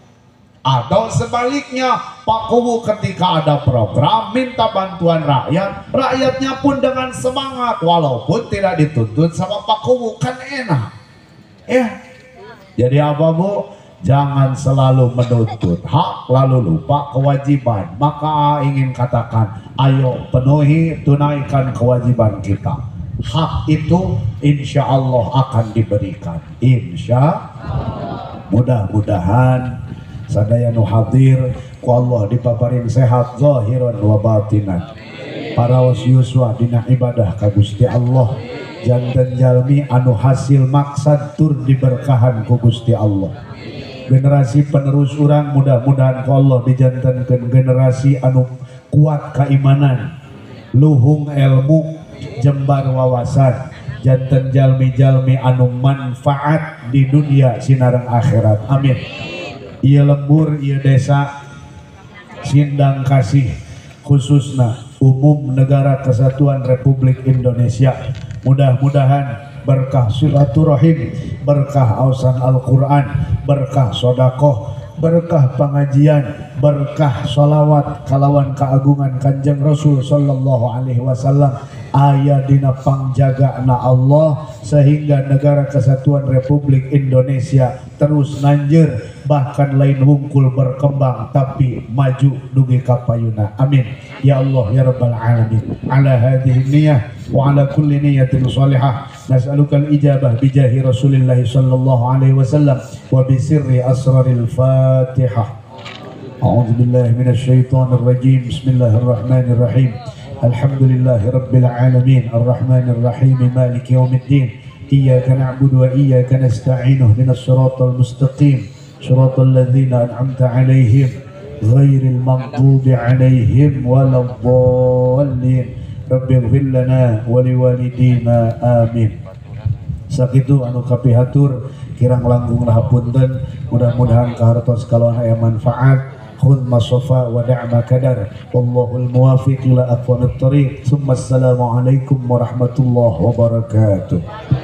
Atau sebaliknya, Pak Kuwu ketika ada program minta bantuan rakyat, rakyatnya pun dengan semangat walaupun tidak dituntut sama Pak Kuwu. Kan enak ya. Jadi apa Bu? Jangan selalu menuntut hak lalu lupa kewajiban. Maka ingin katakan, ayo penuhi, tunaikan kewajiban kita. Hak itu insya Allah akan diberikan. Insya Allah. Mudah-mudahan sadaya nu hadir ku Allah dipaparin sehat zahiran wa batinan. Paraos yuswa dina ibadah ka Gusti Allah. Janten jalmi anu hasil maksad tur diberkahan ku Gusti Allah. Generasi penerus orang mudah-mudahan ku Allah dijantankan generasi anu kuat keimanan, luhung ilmu, jembar wawasan, jantan jalmi-jalmi anu manfaat di dunia sinareng akhirat. Amin. Ieu lembur, ieu desa Sindang Kasih, khususna umum Negara Kesatuan Republik Indonesia, mudah-mudahan berkah silaturahim, berkah ausan Al-Quran, berkah sodakoh, berkah pengajian, berkah sholawat kalawan keagungan Kanjeng Rasul sallallahu alaihi wasallam aya dina pangjagaana Allah, sehingga Negara Kesatuan Republik Indonesia terus nanjeur, bahkan lain hungkul berkembang tapi maju dugi ka payuna. Amin ya Allah ya rabbal alamin. Ala hadhihi niyyah wa ala kulli niyyatin shalihah nas'aluka al-ijabah bi jahi Rasulillah sallallahu alaihi wasallam wa bi sirri asraril Fatihah. A'udzu billahi minasy syaithanir rajim. Bismillahirrahmanirrahim. Alhamdulillahi rabbil alamin arrahmanir rahim maliki yaumiddin. Iyyaka na'budu wa iyyaka nasta'in ihdinas siratal mustaqim siratal ladzina an'amta 'alaihim ghairil maghdubi 'alaihim waladdallin. Rabbighfir lana wa liwalidina amin. Sakitu anu kapihatur kirang langkung hapunten, mudah-mudahan kahartos kalawan aya manfaat. Khudh masofa wa da'ma kadar wallahul muwafiq ila aqwamit thariq. Assalamu alaikum warahmatullahi wabarakatuh.